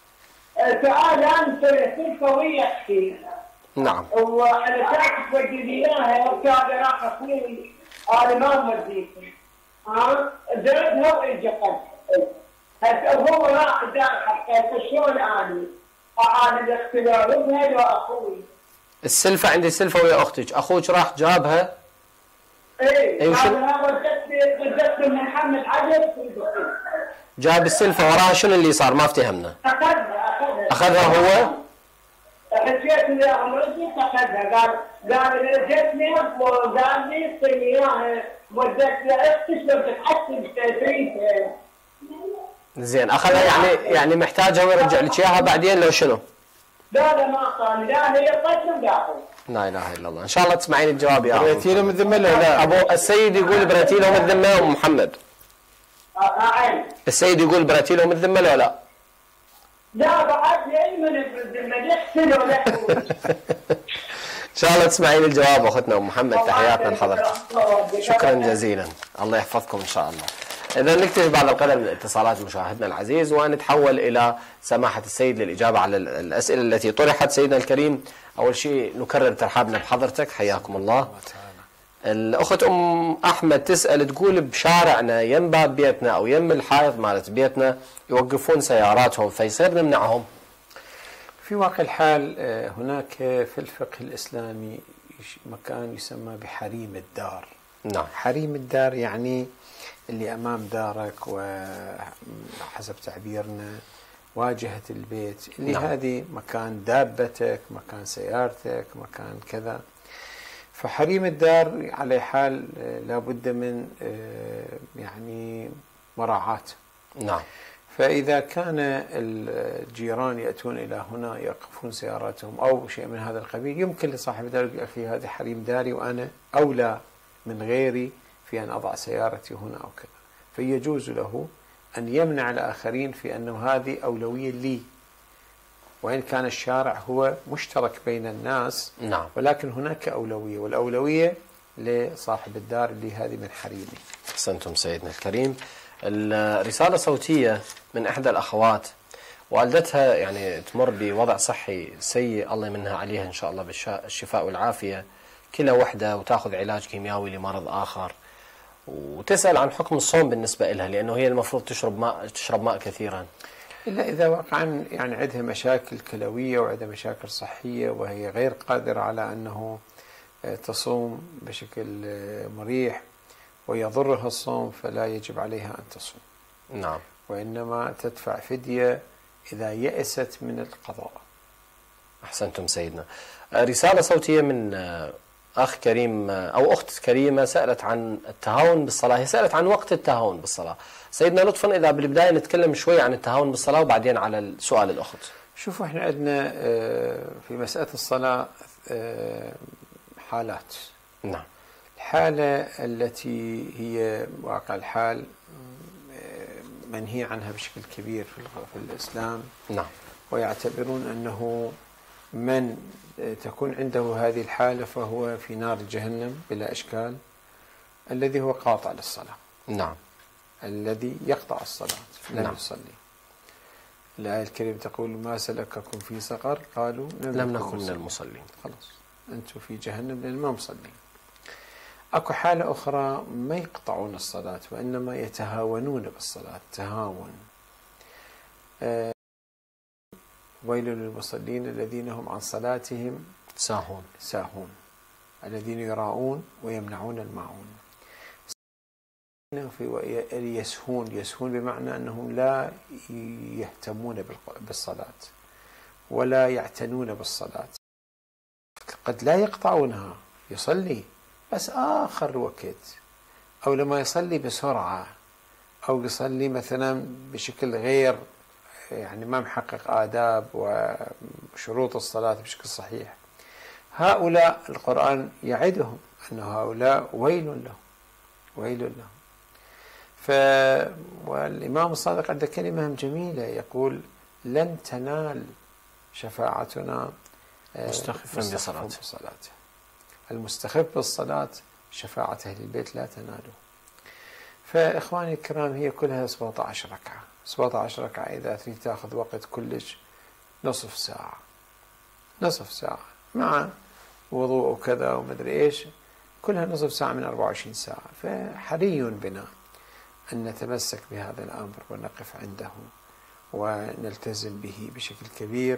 السؤال انا سلفه ويا اختي. نعم. وانا كنت بدي لي اياها وكان راح اخوي انا ما مديته. ها؟ زرتها واجت. هسه هو راح دار حتى شلون انا؟ اعاني الاختبار وبها واخوي. السلفه عندي سلفه ويا اختك، اخوك راح جابها. ايه انا وديت وديت محمد عجب جاب السلفه وراها شنو اللي صار؟ ما افتهمنا. اخذها اخذها اخذها هو؟ حكيت لي عمرتي اخذها قال قال جتني وقال لي اعطيني اياها وديت لاختي لو تتحسن تدريسها. زين اخذها يعني يعني محتاجها ويرجع لك اياها بعدين لو شنو؟ لا لا ما اعطاني لا هي قتل قاعد. لا اله الا الله. ان شاء الله تسمعين الجواب يا ابو. بريتيلو من الذمه لا؟ ابو السيد يقول بريتيلو من الذمه يا ام محمد. اعين. السيد يقول بريتيلو من الذمه ولا لا؟ لا بعد لي من الذمه يحسن ولا ان شاء الله تسمعين الجواب اختنا ام محمد. تحياتنا لحضرتك. شكرا جزيلا. الله يحفظكم ان شاء الله. إذا نكتفي بعد القدر من الاتصالات مشاهدنا العزيز ونتحول إلى سماحة السيد للإجابة على الأسئلة التي طرحت. سيدنا الكريم أول شيء نكرر ترحابنا بحضرتك، حياكم الله. الأخت أم أحمد تسأل تقول بشارعنا يم باب بيتنا أو يم الحائط مالت بيتنا يوقفون سياراتهم فيصير نمنعهم. في واقع الحال هناك في الفقه الإسلامي مكان يسمى بحريم الدار. نعم. حريم الدار يعني اللي أمام دارك وحسب تعبيرنا واجهة البيت اللي نعم. هذه مكان دابتك، مكان سيارتك، مكان كذا. فحريم الدار على حال لابد من يعني مراعاة. نعم. فإذا كان الجيران يأتون إلى هنا يقفون سياراتهم أو شيء من هذا القبيل يمكن لصاحب الدار أخي هذا حريم داري وأنا أولى من غيري في أن أضع سيارتي هنا أو كذا، فيجوز له أن يمنع الآخرين في أنه هذه أولوية لي، وإن كان الشارع هو مشترك بين الناس. نعم. ولكن هناك أولوية، والأولوية لصاحب الدار اللي هذه من حريمي. أحسنتم سيدنا الكريم. الرسالة صوتية من إحدى الأخوات والدتها يعني تمر بوضع صحي سيء الله يمنها عليها إن شاء الله بالشفاء والعافية، كلى وحدة وتأخذ علاج كيميائي لمرض آخر، وتسأل عن حكم الصوم بالنسبة لها لأنه هي المفروض تشرب ماء تشرب ماء كثيرا. إلا إذا وقعا يعني عندها مشاكل كلوية وعندها مشاكل صحية وهي غير قادرة على أنه تصوم بشكل مريح ويضرها الصوم فلا يجب عليها أن تصوم. نعم. وإنما تدفع فدية إذا يأست من القضاء. أحسنتم سيدنا. رسالة صوتية من أخ كريم أو أخت كريمة سألت عن التهاون بالصلاة، هي سألت عن وقت التهاون بالصلاة. سيدنا لطفا إذا بالبداية نتكلم شوي عن التهاون بالصلاة وبعدين على السؤال الأخت. شوفوا احنا عندنا في مسألة الصلاة حالات. نعم. الحالة التي هي واقع الحال منهي عنها بشكل كبير في الإسلام. نعم. ويعتبرون أنه من تكون عنده هذه الحالة فهو في نار جهنم بلا إشكال، الذي هو قاطع للصلاة. نعم. الذي يقطع الصلاة لا نعم. يصلي. الآية الكريمة تقول ما سلككم في سقر قالوا لم نكن من المصلين. خلاص أنتم في جهنم لأن ما مصلين. أكو حالة أخرى ما يقطعون الصلاة وإنما يتهاونون بالصلاة تهاون. آه ويل للمصلين الذين هم عن صلاتهم ساهون ساهون الذين يراءون ويمنعون الماعون. يسهون يسهون بمعنى أنهم لا يهتمون بالصلاة ولا يعتنون بالصلاة، قد لا يقطعونها، يصلي بس آخر وقت، أو لما يصلي بسرعة، أو يصلي مثلا بشكل غير يعني ما محقق آداب وشروط الصلاة بشكل صحيح. هؤلاء القرآن يعدهم أن هؤلاء ويل لهم ويل لهم. ف والإمام الصادق عنده كلمة جميلة يقول لن تنال شفاعتنا مستخفا بصلاته. المستخف بالصلاة شفاعة أهل البيت لا تناله. فإخواني الكرام هي كلها سبعة عشر ركعة سبعة عشر ركعة إذا تريد تأخذ وقت كلش نصف ساعة نصف ساعة مع وضوء وكذا ومدري إيش، كلها نصف ساعة من أربعة وعشرين ساعة. فحري بنا أن نتمسك بهذا الأمر ونقف عنده ونلتزم به بشكل كبير.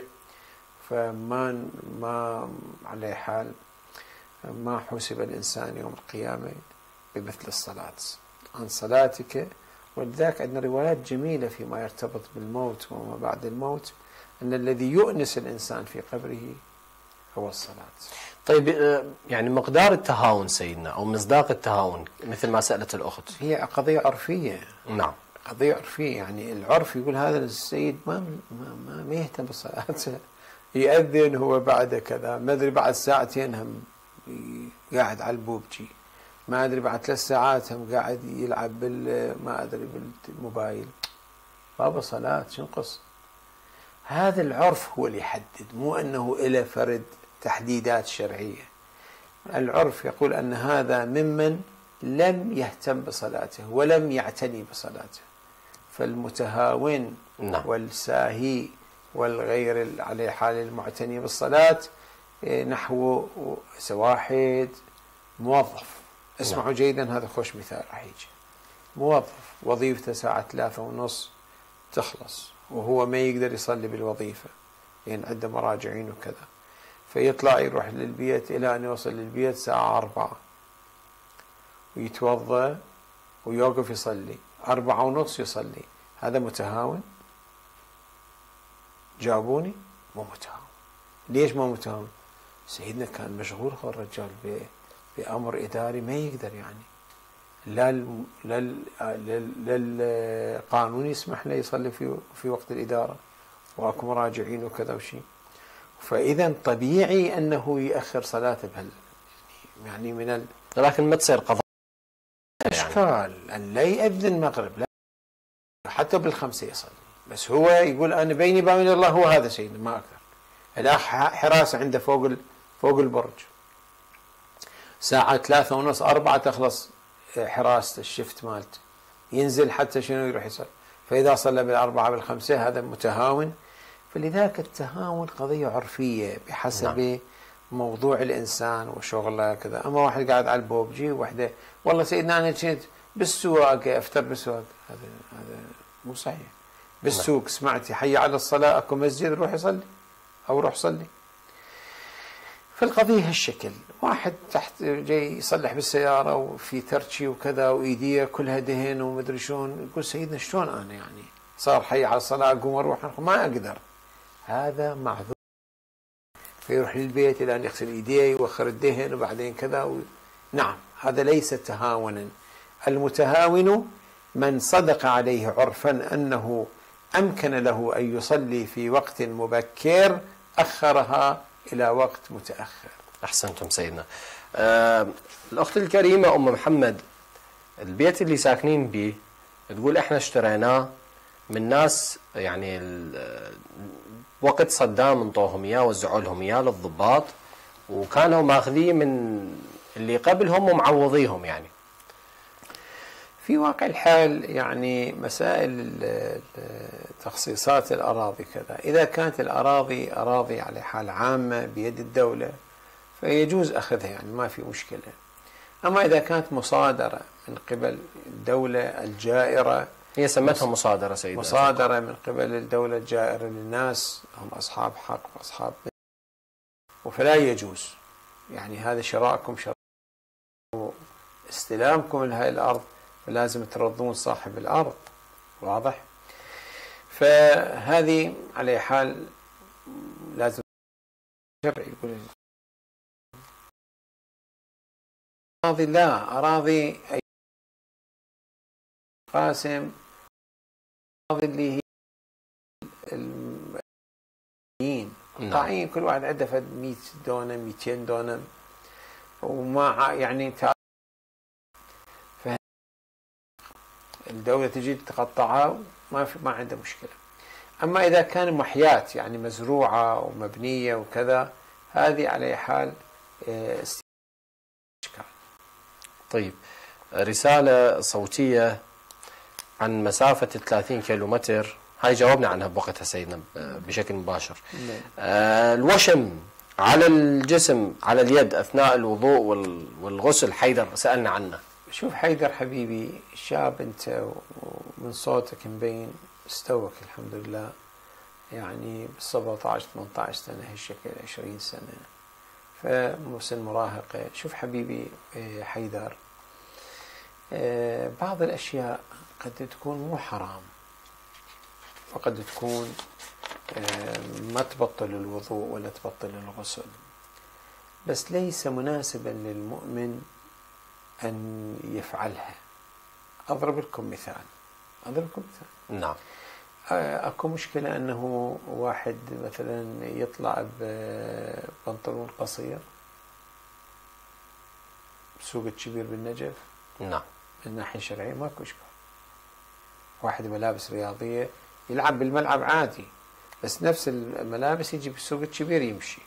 فما ما على حال ما حسب الإنسان يوم القيامة بمثل الصلاة عن صلاتك. ولذلك عندنا روايات جميلة فيما يرتبط بالموت وما بعد الموت أن الذي يؤنس الإنسان في قبره هو الصلاة. طيب يعني مقدار التهاون سيدنا أو مصداق التهاون مثل ما سألت الأخت هي قضية عرفية. نعم. قضية عرفية، يعني العرف يقول هذا السيد ما ما, ما يهتم بالصلاة، يأذن هو بعد كذا، ما أدري بعد ساعتين هم قاعد على البوبجي، ما أدري بعد ثلاث ساعات هم قاعد يلعب بال ما أدري بالموبايل. بابا صلاة شو نقص؟ هذا العرف هو اللي يحدد، مو أنه إلى فرد تحديدات شرعية. العرف يقول أن هذا ممن لم يهتم بصلاته ولم يعتني بصلاته. فالمتهاون نعم. والساهي والغير على حال المعتني بالصلاة نحو واحد موظف. اسمعوا نعم. جيدا، هذا خوش مثال راح يجي. موظف وظيفته ساعة ثلاثة ونص تخلص وهو ما يقدر يصلي بالوظيفة لأن يعني عنده مراجعين وكذا، فيطلع يروح للبيت إلى أن يوصل للبيت ساعة أربعة ويتوضأ ويوقف يصلي أربعة ونص يصلي. هذا متهاون؟ جابوني مو متهاون. ليش مو متهاون؟ سيدنا كان مشغول هو الرجال بأمر إداري ما يقدر يعني لا للقانون يسمح له يصلي في في وقت الإدارة واكو مراجعين وكذا وشي. فإذا طبيعي أنه يأخر صلاته بهال يعني من ال... لكن ما تصير قضاء إشكال يعني. أن لا يأذن المغرب لا حتى بالخمسة يصلي، بس هو يقول أنا بيني وبين الله هو هذا سيدنا ما أكثر. الأخ حراسة عنده فوق فوق البرج ساعة ثلاثة ونص أربعة تخلص حراسة الشفت مالته، ينزل حتى شنو يروح يصلي. فإذا صلى بالأربعة بالخمسة هذا متهاون. فلذلك التهاون قضية عرفية بحسب نعم. موضوع الإنسان وشغله كذا. أما واحد قاعد على البوبجي وواحدة والله سيدنا أنا كنت بالسواق أفتر بالسواق، هذا هذا مو صحيح. بالسوق نعم. سمعتي حي على الصلاة أكو مسجد روح يصلي أو روح صلي. فالقضية هالشكل، واحد تحت جاي يصلح بالسيارة وفي ترشي وكذا وإيديه كلها دهن ومدري شلون، يقول سيدنا شلون أنا يعني صار حي على الصلاة أقوم أروح ما أقدر. هذا معذور. فيروح للبيت الى ان يغسل ايديه يوخر الدهن وبعدين كذا و... نعم هذا ليس تهاونا. المتهاون من صدق عليه عرفا انه امكن له ان يصلي في وقت مبكر اخرها الى وقت متاخر. احسنتم سيدنا. آه الاخت الكريمه ام محمد، البيت اللي ساكنين به تقول احنا اشتريناه من ناس يعني وقت صدام انطوهم اياه وزعوا لهم اياه للضباط، وكانوا ماخذيه من اللي قبلهم ومعوضيهم. يعني في واقع الحال يعني مسائل تخصيصات الأراضي كذا، إذا كانت الأراضي أراضي على حال عامة بيد الدولة فيجوز أخذها، يعني ما في مشكلة. أما إذا كانت مصادرة من قبل الدولة الجائرة، هي سمتها مصادرة سيدنا، مصادرة من قبل الدولة الجائرة للناس هم أصحاب حق وأصحاب، فلا يجوز. يعني هذا شراءكم شراء استلامكم لهذه الأرض، فلازم ترضون صاحب الأرض. واضح؟ فهذه على حال لازم شرعي يقول أراضي، لا أراضي أي قاسم، أراضي اللي هي المين قطاعين كل واحد عنده فد مئة دونم مئتين دونم وما يعني الدولة تجي تقطعها ما في ما عنده مشكلة. أما إذا كان محيات يعني مزروعة ومبنية وكذا، هذه على حال استشكال. طيب، رسالة صوتية عن مسافة ثلاثين كيلومتر، هاي جاوبنا عنها بوقتها سيدنا بشكل مباشر. آه الوشم على الجسم على اليد أثناء الوضوء والغسل، حيدر سألنا عنه. شوف حيدر حبيبي، شاب انت ومن صوتك مبين استوك الحمد لله، يعني سبعة عشر ثمانية عشر سنة هالشكل، عشرين سنة، فسن مراهقة. شوف حبيبي حيدر، بعض الأشياء قد تكون مو حرام وقد تكون ما تبطل الوضوء ولا تبطل الغسل، بس ليس مناسبا للمؤمن أن يفعلها. أضرب لكم مثال أضرب لكم مثال نعم. أكو مشكلة أنه واحد مثلا يطلع ببنطلون قصير بسوق الشبير بالنجف، نعم، من ناحية شرعية ماكو إشكال. واحد ملابس رياضية يلعب بالملعب عادي، بس نفس الملابس يجي بسوق الشبير يمشي،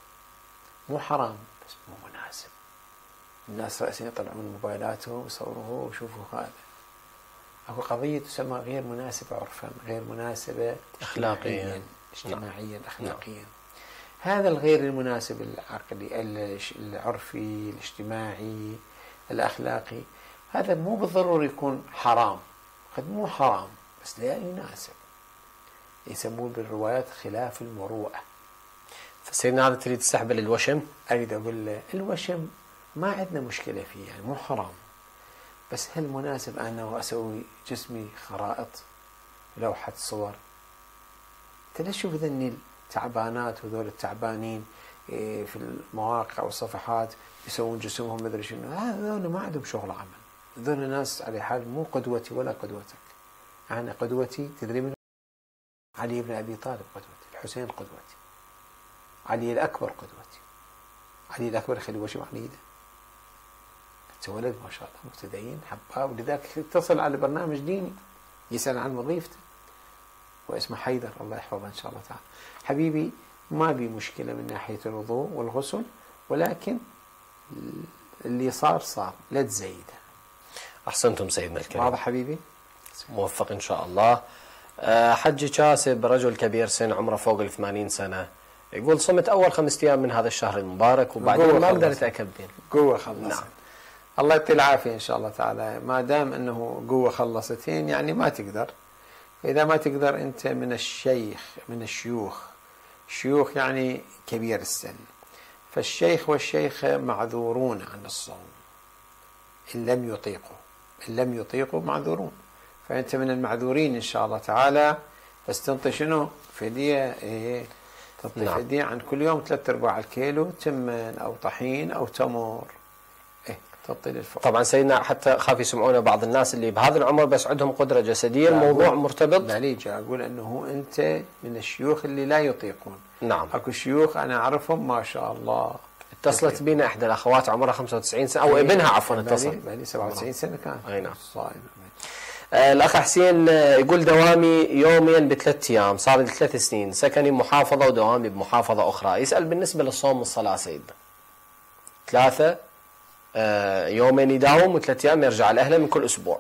مو حرام بس مو مناسب. الناس رأسا يطلعون موبايلاتهم ويصوروه وشوفوا هذا. أكو قضية تسمى غير مناسبة عرفا، غير مناسبة أخلاقيا اجتماعيا أخلاقيا. هذا الغير المناسب العقلي العرفي الاجتماعي الأخلاقي، هذا مو بالضرورة يكون حرام، قد مو حرام بس لا يناسب، يسمون بالروايات خلاف المروءة. فسيدنا هذا تريد تستحبل الوشم؟ أريد أقول له الوشم ما عندنا مشكلة فيه، يعني مو حرام، بس هل مناسب أنا أسوي جسمي خرائط لوحة صور؟ أنت ليش تشوف ذني التعبانات وذول التعبانين في المواقع والصفحات يسوون جسمهم مدري شنو؟ هذول ما عندهم شغل عمل، هذول الناس على حال مو قدوتي ولا قدوتك. أنا قدوتي تدري من؟ علي بن أبي طالب قدوتي، الحسين قدوتي، علي الأكبر قدوتي. علي الأكبر يخلي وشم عن يده، ولد ما شاء الله متدين حباب، ولذلك اتصل على برنامج ديني يسأل عن وظيفته واسمه حيدر، الله يحفظه إن شاء الله تعالى. حبيبي ما بي مشكلة من ناحية الوضوء والغسل، ولكن اللي صار صار، لا تزيده. أحسنتم سيدنا الكريم. واضح حبيبي؟ موفق إن شاء الله. حجي كاسب رجل كبير سن، عمره فوق الثمانين سنة، يقول صمت أول خمسة أيام من هذا الشهر المبارك وبعدين ما قدرت أكمل. قوة خلص. نعم. الله يعطيه العافية إن شاء الله تعالى. ما دام أنه قوة خلصتين يعني ما تقدر. إذا ما تقدر أنت من الشيخ من الشيوخ، شيوخ يعني كبير السن، فالشيخ والشيخة معذورون عن الصوم إن لم يطيقوا، إن لم يطيقوا معذورون، فأنت من المعذورين إن شاء الله تعالى. بس تنطي شنو؟ فدية إيه تعطي نعم. فدية عن كل يوم ثلاثة أرباع الكيلو تمن أو طحين أو تمر، إيه تعطي للفقراء. طبعا سيدنا حتى خاف يسمعونا بعض الناس اللي بهذا العمر بس عندهم قدرة جسدية الموضوع مرتبط. لا ليجي أقول أنه أنت من الشيوخ اللي لا يطيقون. نعم. أكو شيوخ أنا أعرفهم ما شاء الله. اتصلت بينا إحدى الأخوات عمرها خمسة وتسعين سنة أو ابنها عفوا اتصل. بقالي سبعة وتسعين سنة كان. أي نعم. صائم. آه الأخ حسين يقول دوامي يوميا بثلاث أيام، صار لي ثلاث سنين، سكني بمحافظة ودوامي بمحافظة أخرى. يسأل بالنسبة للصوم والصلاة سيدنا. ثلاثة آه يومين يداوم وثلاث أيام يرجع لأهله من كل أسبوع.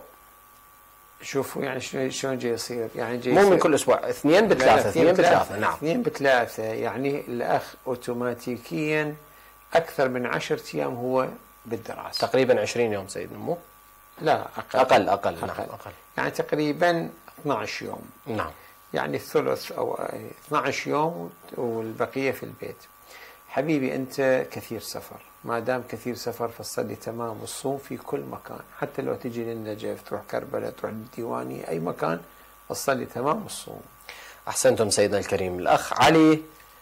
شوفوا يعني شلون جاي يصير؟ يعني جاي مو يصير من كل أسبوع، اثنين بثلاثة، اثنين بثلاثة. نعم. اثنين بثلاثة يعني الأخ أوتوماتيكيا أكثر من عشرة أيام هو بالدراسة. تقريبا عشرين يوم سيدنا مو؟ لا أقل أقل أقل, أقل. نعم أقل. يعني تقريبا اثناشر يوم. نعم. يعني الثلث أو اثناشر يوم والبقية في البيت. حبيبي أنت كثير سفر، ما دام كثير سفر فصلي تمام والصوم في كل مكان، حتى لو تجي للنجف تروح كربلاء تروح الديواني أي مكان فصلي تمام والصوم. أحسنتم سيدنا الكريم. الأخ علي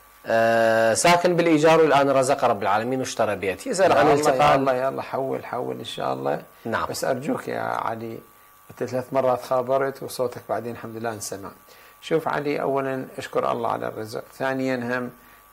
آه ساكن بالإيجار والآن رزق رب العالمين واشترى بيت، يسأل عن التقاء. الله يلا حول حول إن شاء الله. نعم. بس أرجوك يا علي، أنت ثلاث مرات خابرت وصوتك بعدين الحمد لله انسمع. شوف علي، أولا اشكر الله على الرزق، ثانيا هم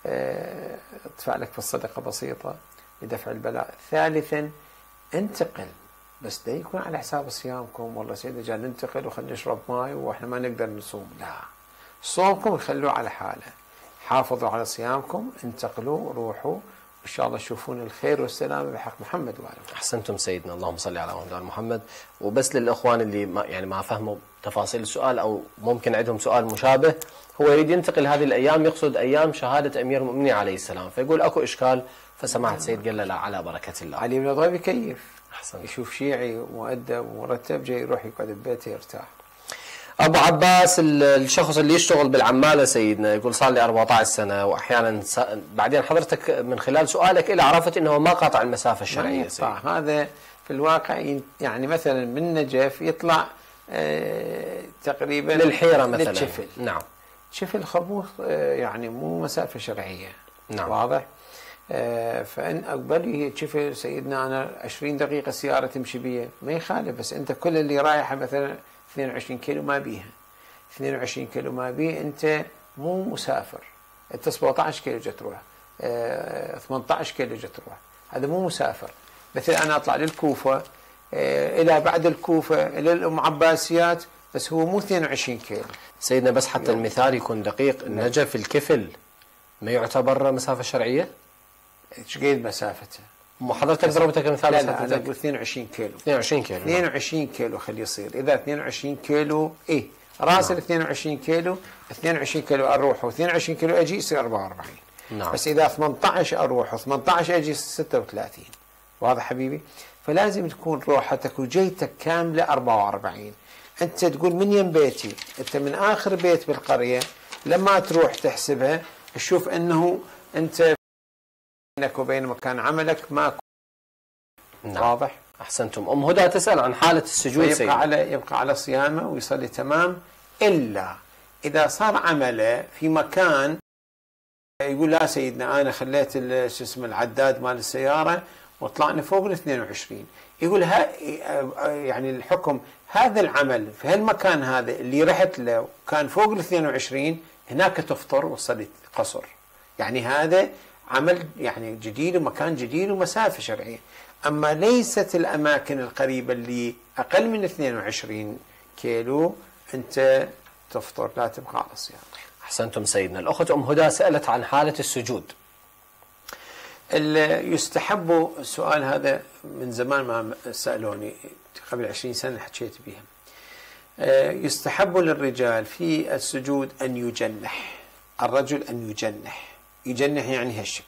اه ادفع لك في الصدقة بسيطة لدفع البلاء، ثالثا انتقل، بس ده يكون على حساب صيامكم. والله سيدنا جاء ننتقل وخلينا نشرب ماي واحنا ما نقدر نصوم، لا، صومكم خلوه على حاله، حافظوا على صيامكم، انتقلوا روحوا ان شاء الله تشوفون الخير والسلامه بحق محمد وآله. احسنتم سيدنا، اللهم صل على محمد محمد. وبس للاخوان اللي ما يعني ما فهموا تفاصيل السؤال او ممكن عندهم سؤال مشابه، هو يريد ينتقل هذه الايام، يقصد ايام شهاده امير المؤمنين عليه السلام، فيقول اكو اشكال، فسماحه السيد قال له لا على بركه الله. علي بن ضيب يكيف، احسن، يشوف شيعي مؤدب ومرتب جاي يروح يقعد ببيته يرتاح. ابو عباس الشخص اللي يشتغل بالعماله سيدنا يقول صار لي أربعة عشر سنه واحيانا س... بعدين حضرتك من خلال سؤالك الى عرفت انه ما قاطع المسافه الشرعيه سيدنا. هذا في الواقع يعني مثلا من نجف يطلع آه تقريبا للحيره مثلا للشفل. نعم. شفل خبوث آه يعني مو مسافه شرعيه. نعم. واضح. آه فان اقبل شفل سيدنا انا عشرين دقيقه سياره تمشي بيها ما يخالف، بس انت كل اللي رايحه مثلا اثنين وعشرين كيلو ما بيها، اثنين وعشرين كيلو ما بيه، انت مو مسافر، انت سبعة عشر كيلو جت تروح، اه ثمانية عشر كيلو جت تروح، هذا مو مسافر. مثل انا اطلع للكوفه اه الى بعد الكوفه الى الام عباسيات، بس هو مو اثنين وعشرين كيلو سيدنا. بس حتى يوم. المثال يكون دقيق، النجف الكفل ما يعتبر مسافه شرعيه؟ ايش قد مسافته؟ مو حضرتك ضربتك مثال؟ لا لا انا اقول اثنين وعشرين كيلو. اثنين وعشرين كيلو. اثنين وعشرين كيلو خليه يصير، اذا اثنين وعشرين كيلو ايه راس ال اثنين وعشرين كيلو، اثنين وعشرين كيلو اروح واثنين وعشرين كيلو اجي يصير أربعة وأربعين. نعم. بس اذا ثمانية عشر اروح وثمانية عشر اجي ستة وثلاثين. واضح حبيبي؟ فلازم تكون روحتك وجيتك كامله أربعة وأربعين. انت تقول من يم بيتي، انت من اخر بيت بالقريه، لما تروح تحسبها تشوف انه انت بينك وبين مكان عملك ما. نعم. واضح. احسنتم. ام هدى تسال عن حاله السجود يبقى سيدنا. على يبقى على صيامه ويصلي تمام، الا اذا صار عمله في مكان يقول لا سيدنا انا خليت شو اسمه العداد مال السياره وطلعنا فوق ال اثنين وعشرين، يقول ها يعني الحكم هذا العمل في هالمكان هذا اللي رحت له كان فوق ال اثنين وعشرين، هناك تفطر وتصلي قصر. يعني هذا عمل يعني جديد ومكان جديد ومسافة شرعية. أما ليست الأماكن القريبة اللي أقل من اثنين وعشرين كيلو أنت تفطر، لا تبقى على الصيام. أحسنتم سيدنا. الأخت أم هدى سألت عن حالة السجود. يستحب، السؤال هذا من زمان ما سألوني، قبل عشرين سنة حكيت بها. يستحب للرجال في السجود أن يجنح، الرجل أن يجنح، يجنح يعني هالشكل.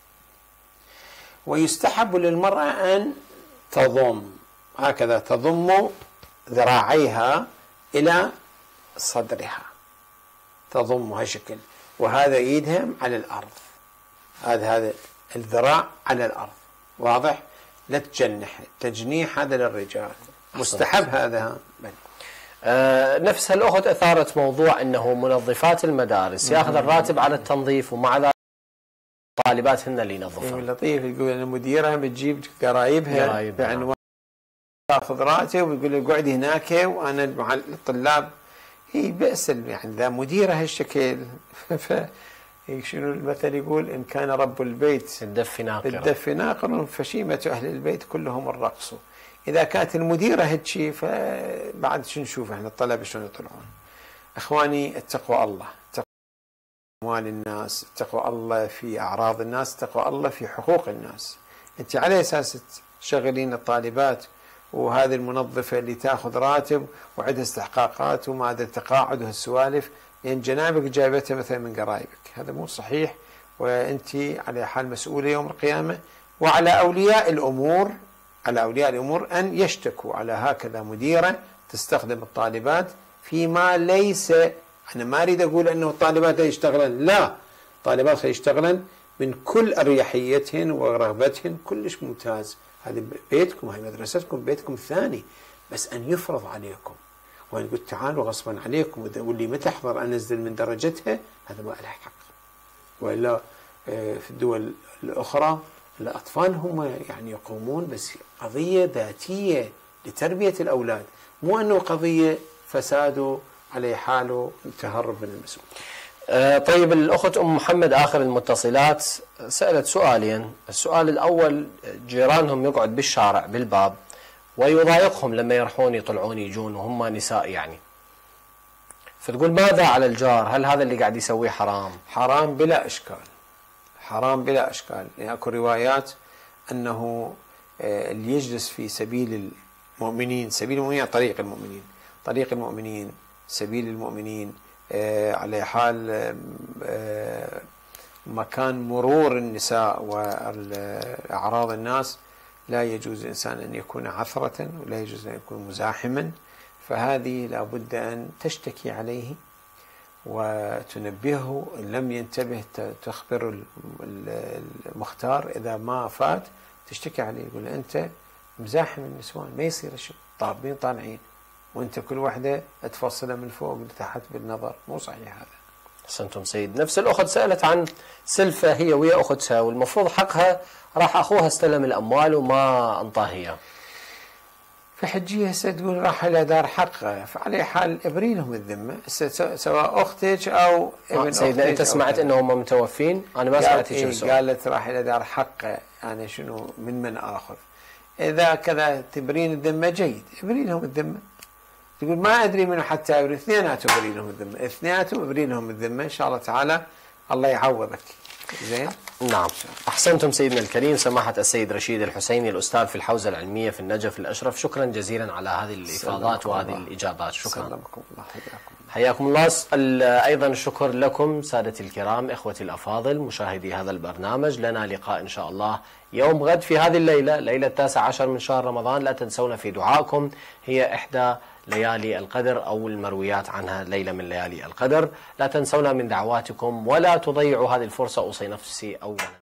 ويستحب للمرأة أن تضم هكذا، تضم ذراعيها إلى صدرها، تضم هالشكل، وهذا ايدها على الأرض، هذا هذا الذراع على الأرض. واضح؟ لا تجنح، التجنيح هذا للرجال، مستحب هذا. بل. آه نفس هالأخت أثارت موضوع أنه منظفات المدارس ياخذ الراتب على التنظيف ومع ذلك الطالبات هن اللي ينظفون. لطيف يقول أن مديرها بتجيب قرايبها بعنوان تاخذ راتب ويقول له اقعدي هناك وانا مع الطلاب. هي بئس يعني ذا مديره هالشكل. ف شنو المثل يقول ان كان رب البيت الدف ناقر الدف ناقر فشيمه اهل البيت كلهم الرقص. اذا كانت المديره هيك فبعد شو نشوف احنا الطلبه شلون يطلعون. اخواني التقوى الله، تقوى اموال الناس، تقوى الله في اعراض الناس، تقوى الله في حقوق الناس. انت على اساس تشغلين الطالبات وهذه المنظفة اللي تاخذ راتب وعندها استحقاقات وما ادري تقاعد وهالسوالف لان يعني جنابك جايبتها مثلا من قرايبك، هذا مو صحيح. وانت على حال مسؤولة يوم القيامة. وعلى اولياء الامور على اولياء الامور ان يشتكوا على هكذا مديرة تستخدم الطالبات فيما ليس. انا ما اريد اقول انه الطالبات لا يشتغلن، لا، الطالبات يشتغلن من كل اريحيتهن ورغبتهن كلش ممتاز. هذه بيتكم، هاي مدرستكم، بيتكم الثاني، بس أن يفرض عليكم وأن يقول تعالوا غصبا عليكم واللي ما تحضر أنزل من درجتها، هذا ما له حق. وإلا في الدول الأخرى الأطفال هم يعني يقومون بس قضية ذاتية لتربية الأولاد، مو أنه قضية فساد عليه حاله تهرب من المسؤول. أه طيب الأخت أم محمد آخر المتصلات سألت سؤالين. السؤال الأول جيرانهم يقعد بالشارع بالباب ويضايقهم لما يروحون يطلعون يجون وهم نساء يعني، فتقول ماذا على الجار؟ هل هذا اللي قاعد يسويه حرام؟ حرام بلا إشكال، حرام بلا إشكال. يعني أكو روايات أنه اللي يجلس في سبيل المؤمنين، سبيل المؤمنين طريق المؤمنين، طريق المؤمنين سبيل المؤمنين، آه على حال آه مكان مرور النساء وأعراض الناس، لا يجوز الإنسان أن يكون عثرة ولا يجوز أن يكون مزاحما. فهذه لابد أن تشتكي عليه وتنبهه، إن لم ينتبه تخبر المختار، إذا ما فات تشتكي عليه، يقول أنت مزاحم النسوان، ما يصير الشيء طابين طالعين وانت كل واحدة تفصلها من فوق لتحت بالنظر، مو صحيح هذا. احسنتم سيد. نفس الأخت سألت عن سلفة هي ويا أختها والمفروض حقها راح أخوها استلم الأموال وما أنطاها إياه. في حجية هسه تقول راح إلى دار حقها، فعلى حال ابري لهم الذمة سواء أختك أو ابن أختك. سيدنا أنت سمعت أنهم متوفين؟ أنا ما سمعت هيك. إيه قالت راح إلى دار حقها، يعني شنو من من آخذ. إذا كذا تبرين الذمة جيد، ابري لهم الذمة. تقول ما أدري منه حتى أبري، اثنيناتهم ابري لهم الذمة، اثنيناتهم ابري لهم الذمة إن شاء الله تعالى، الله يعوضك. زين؟ نعم. أحسنتم سيدنا الكريم سماحة السيد رشيد الحسيني الأستاذ في الحوزة العلمية في النجف الأشرف، شكرا جزيلا على هذه الإفاضات وهذه الإجابات. شكرا. سلامكم الله، حياكم حياكم الله. أيضا الشكر لكم سادتي الكرام إخوتي الأفاضل مشاهدي هذا البرنامج. لنا لقاء إن شاء الله يوم غد في هذه الليلة، ليلة التاسع عشر من شهر رمضان. لا تنسونا في دعائكم، هي إحدى ليالي القدر أو المرويات عنها ليلة من ليالي القدر. لا تنسونا من دعواتكم ولا تضيعوا هذه الفرصة. أوصي نفسي أولا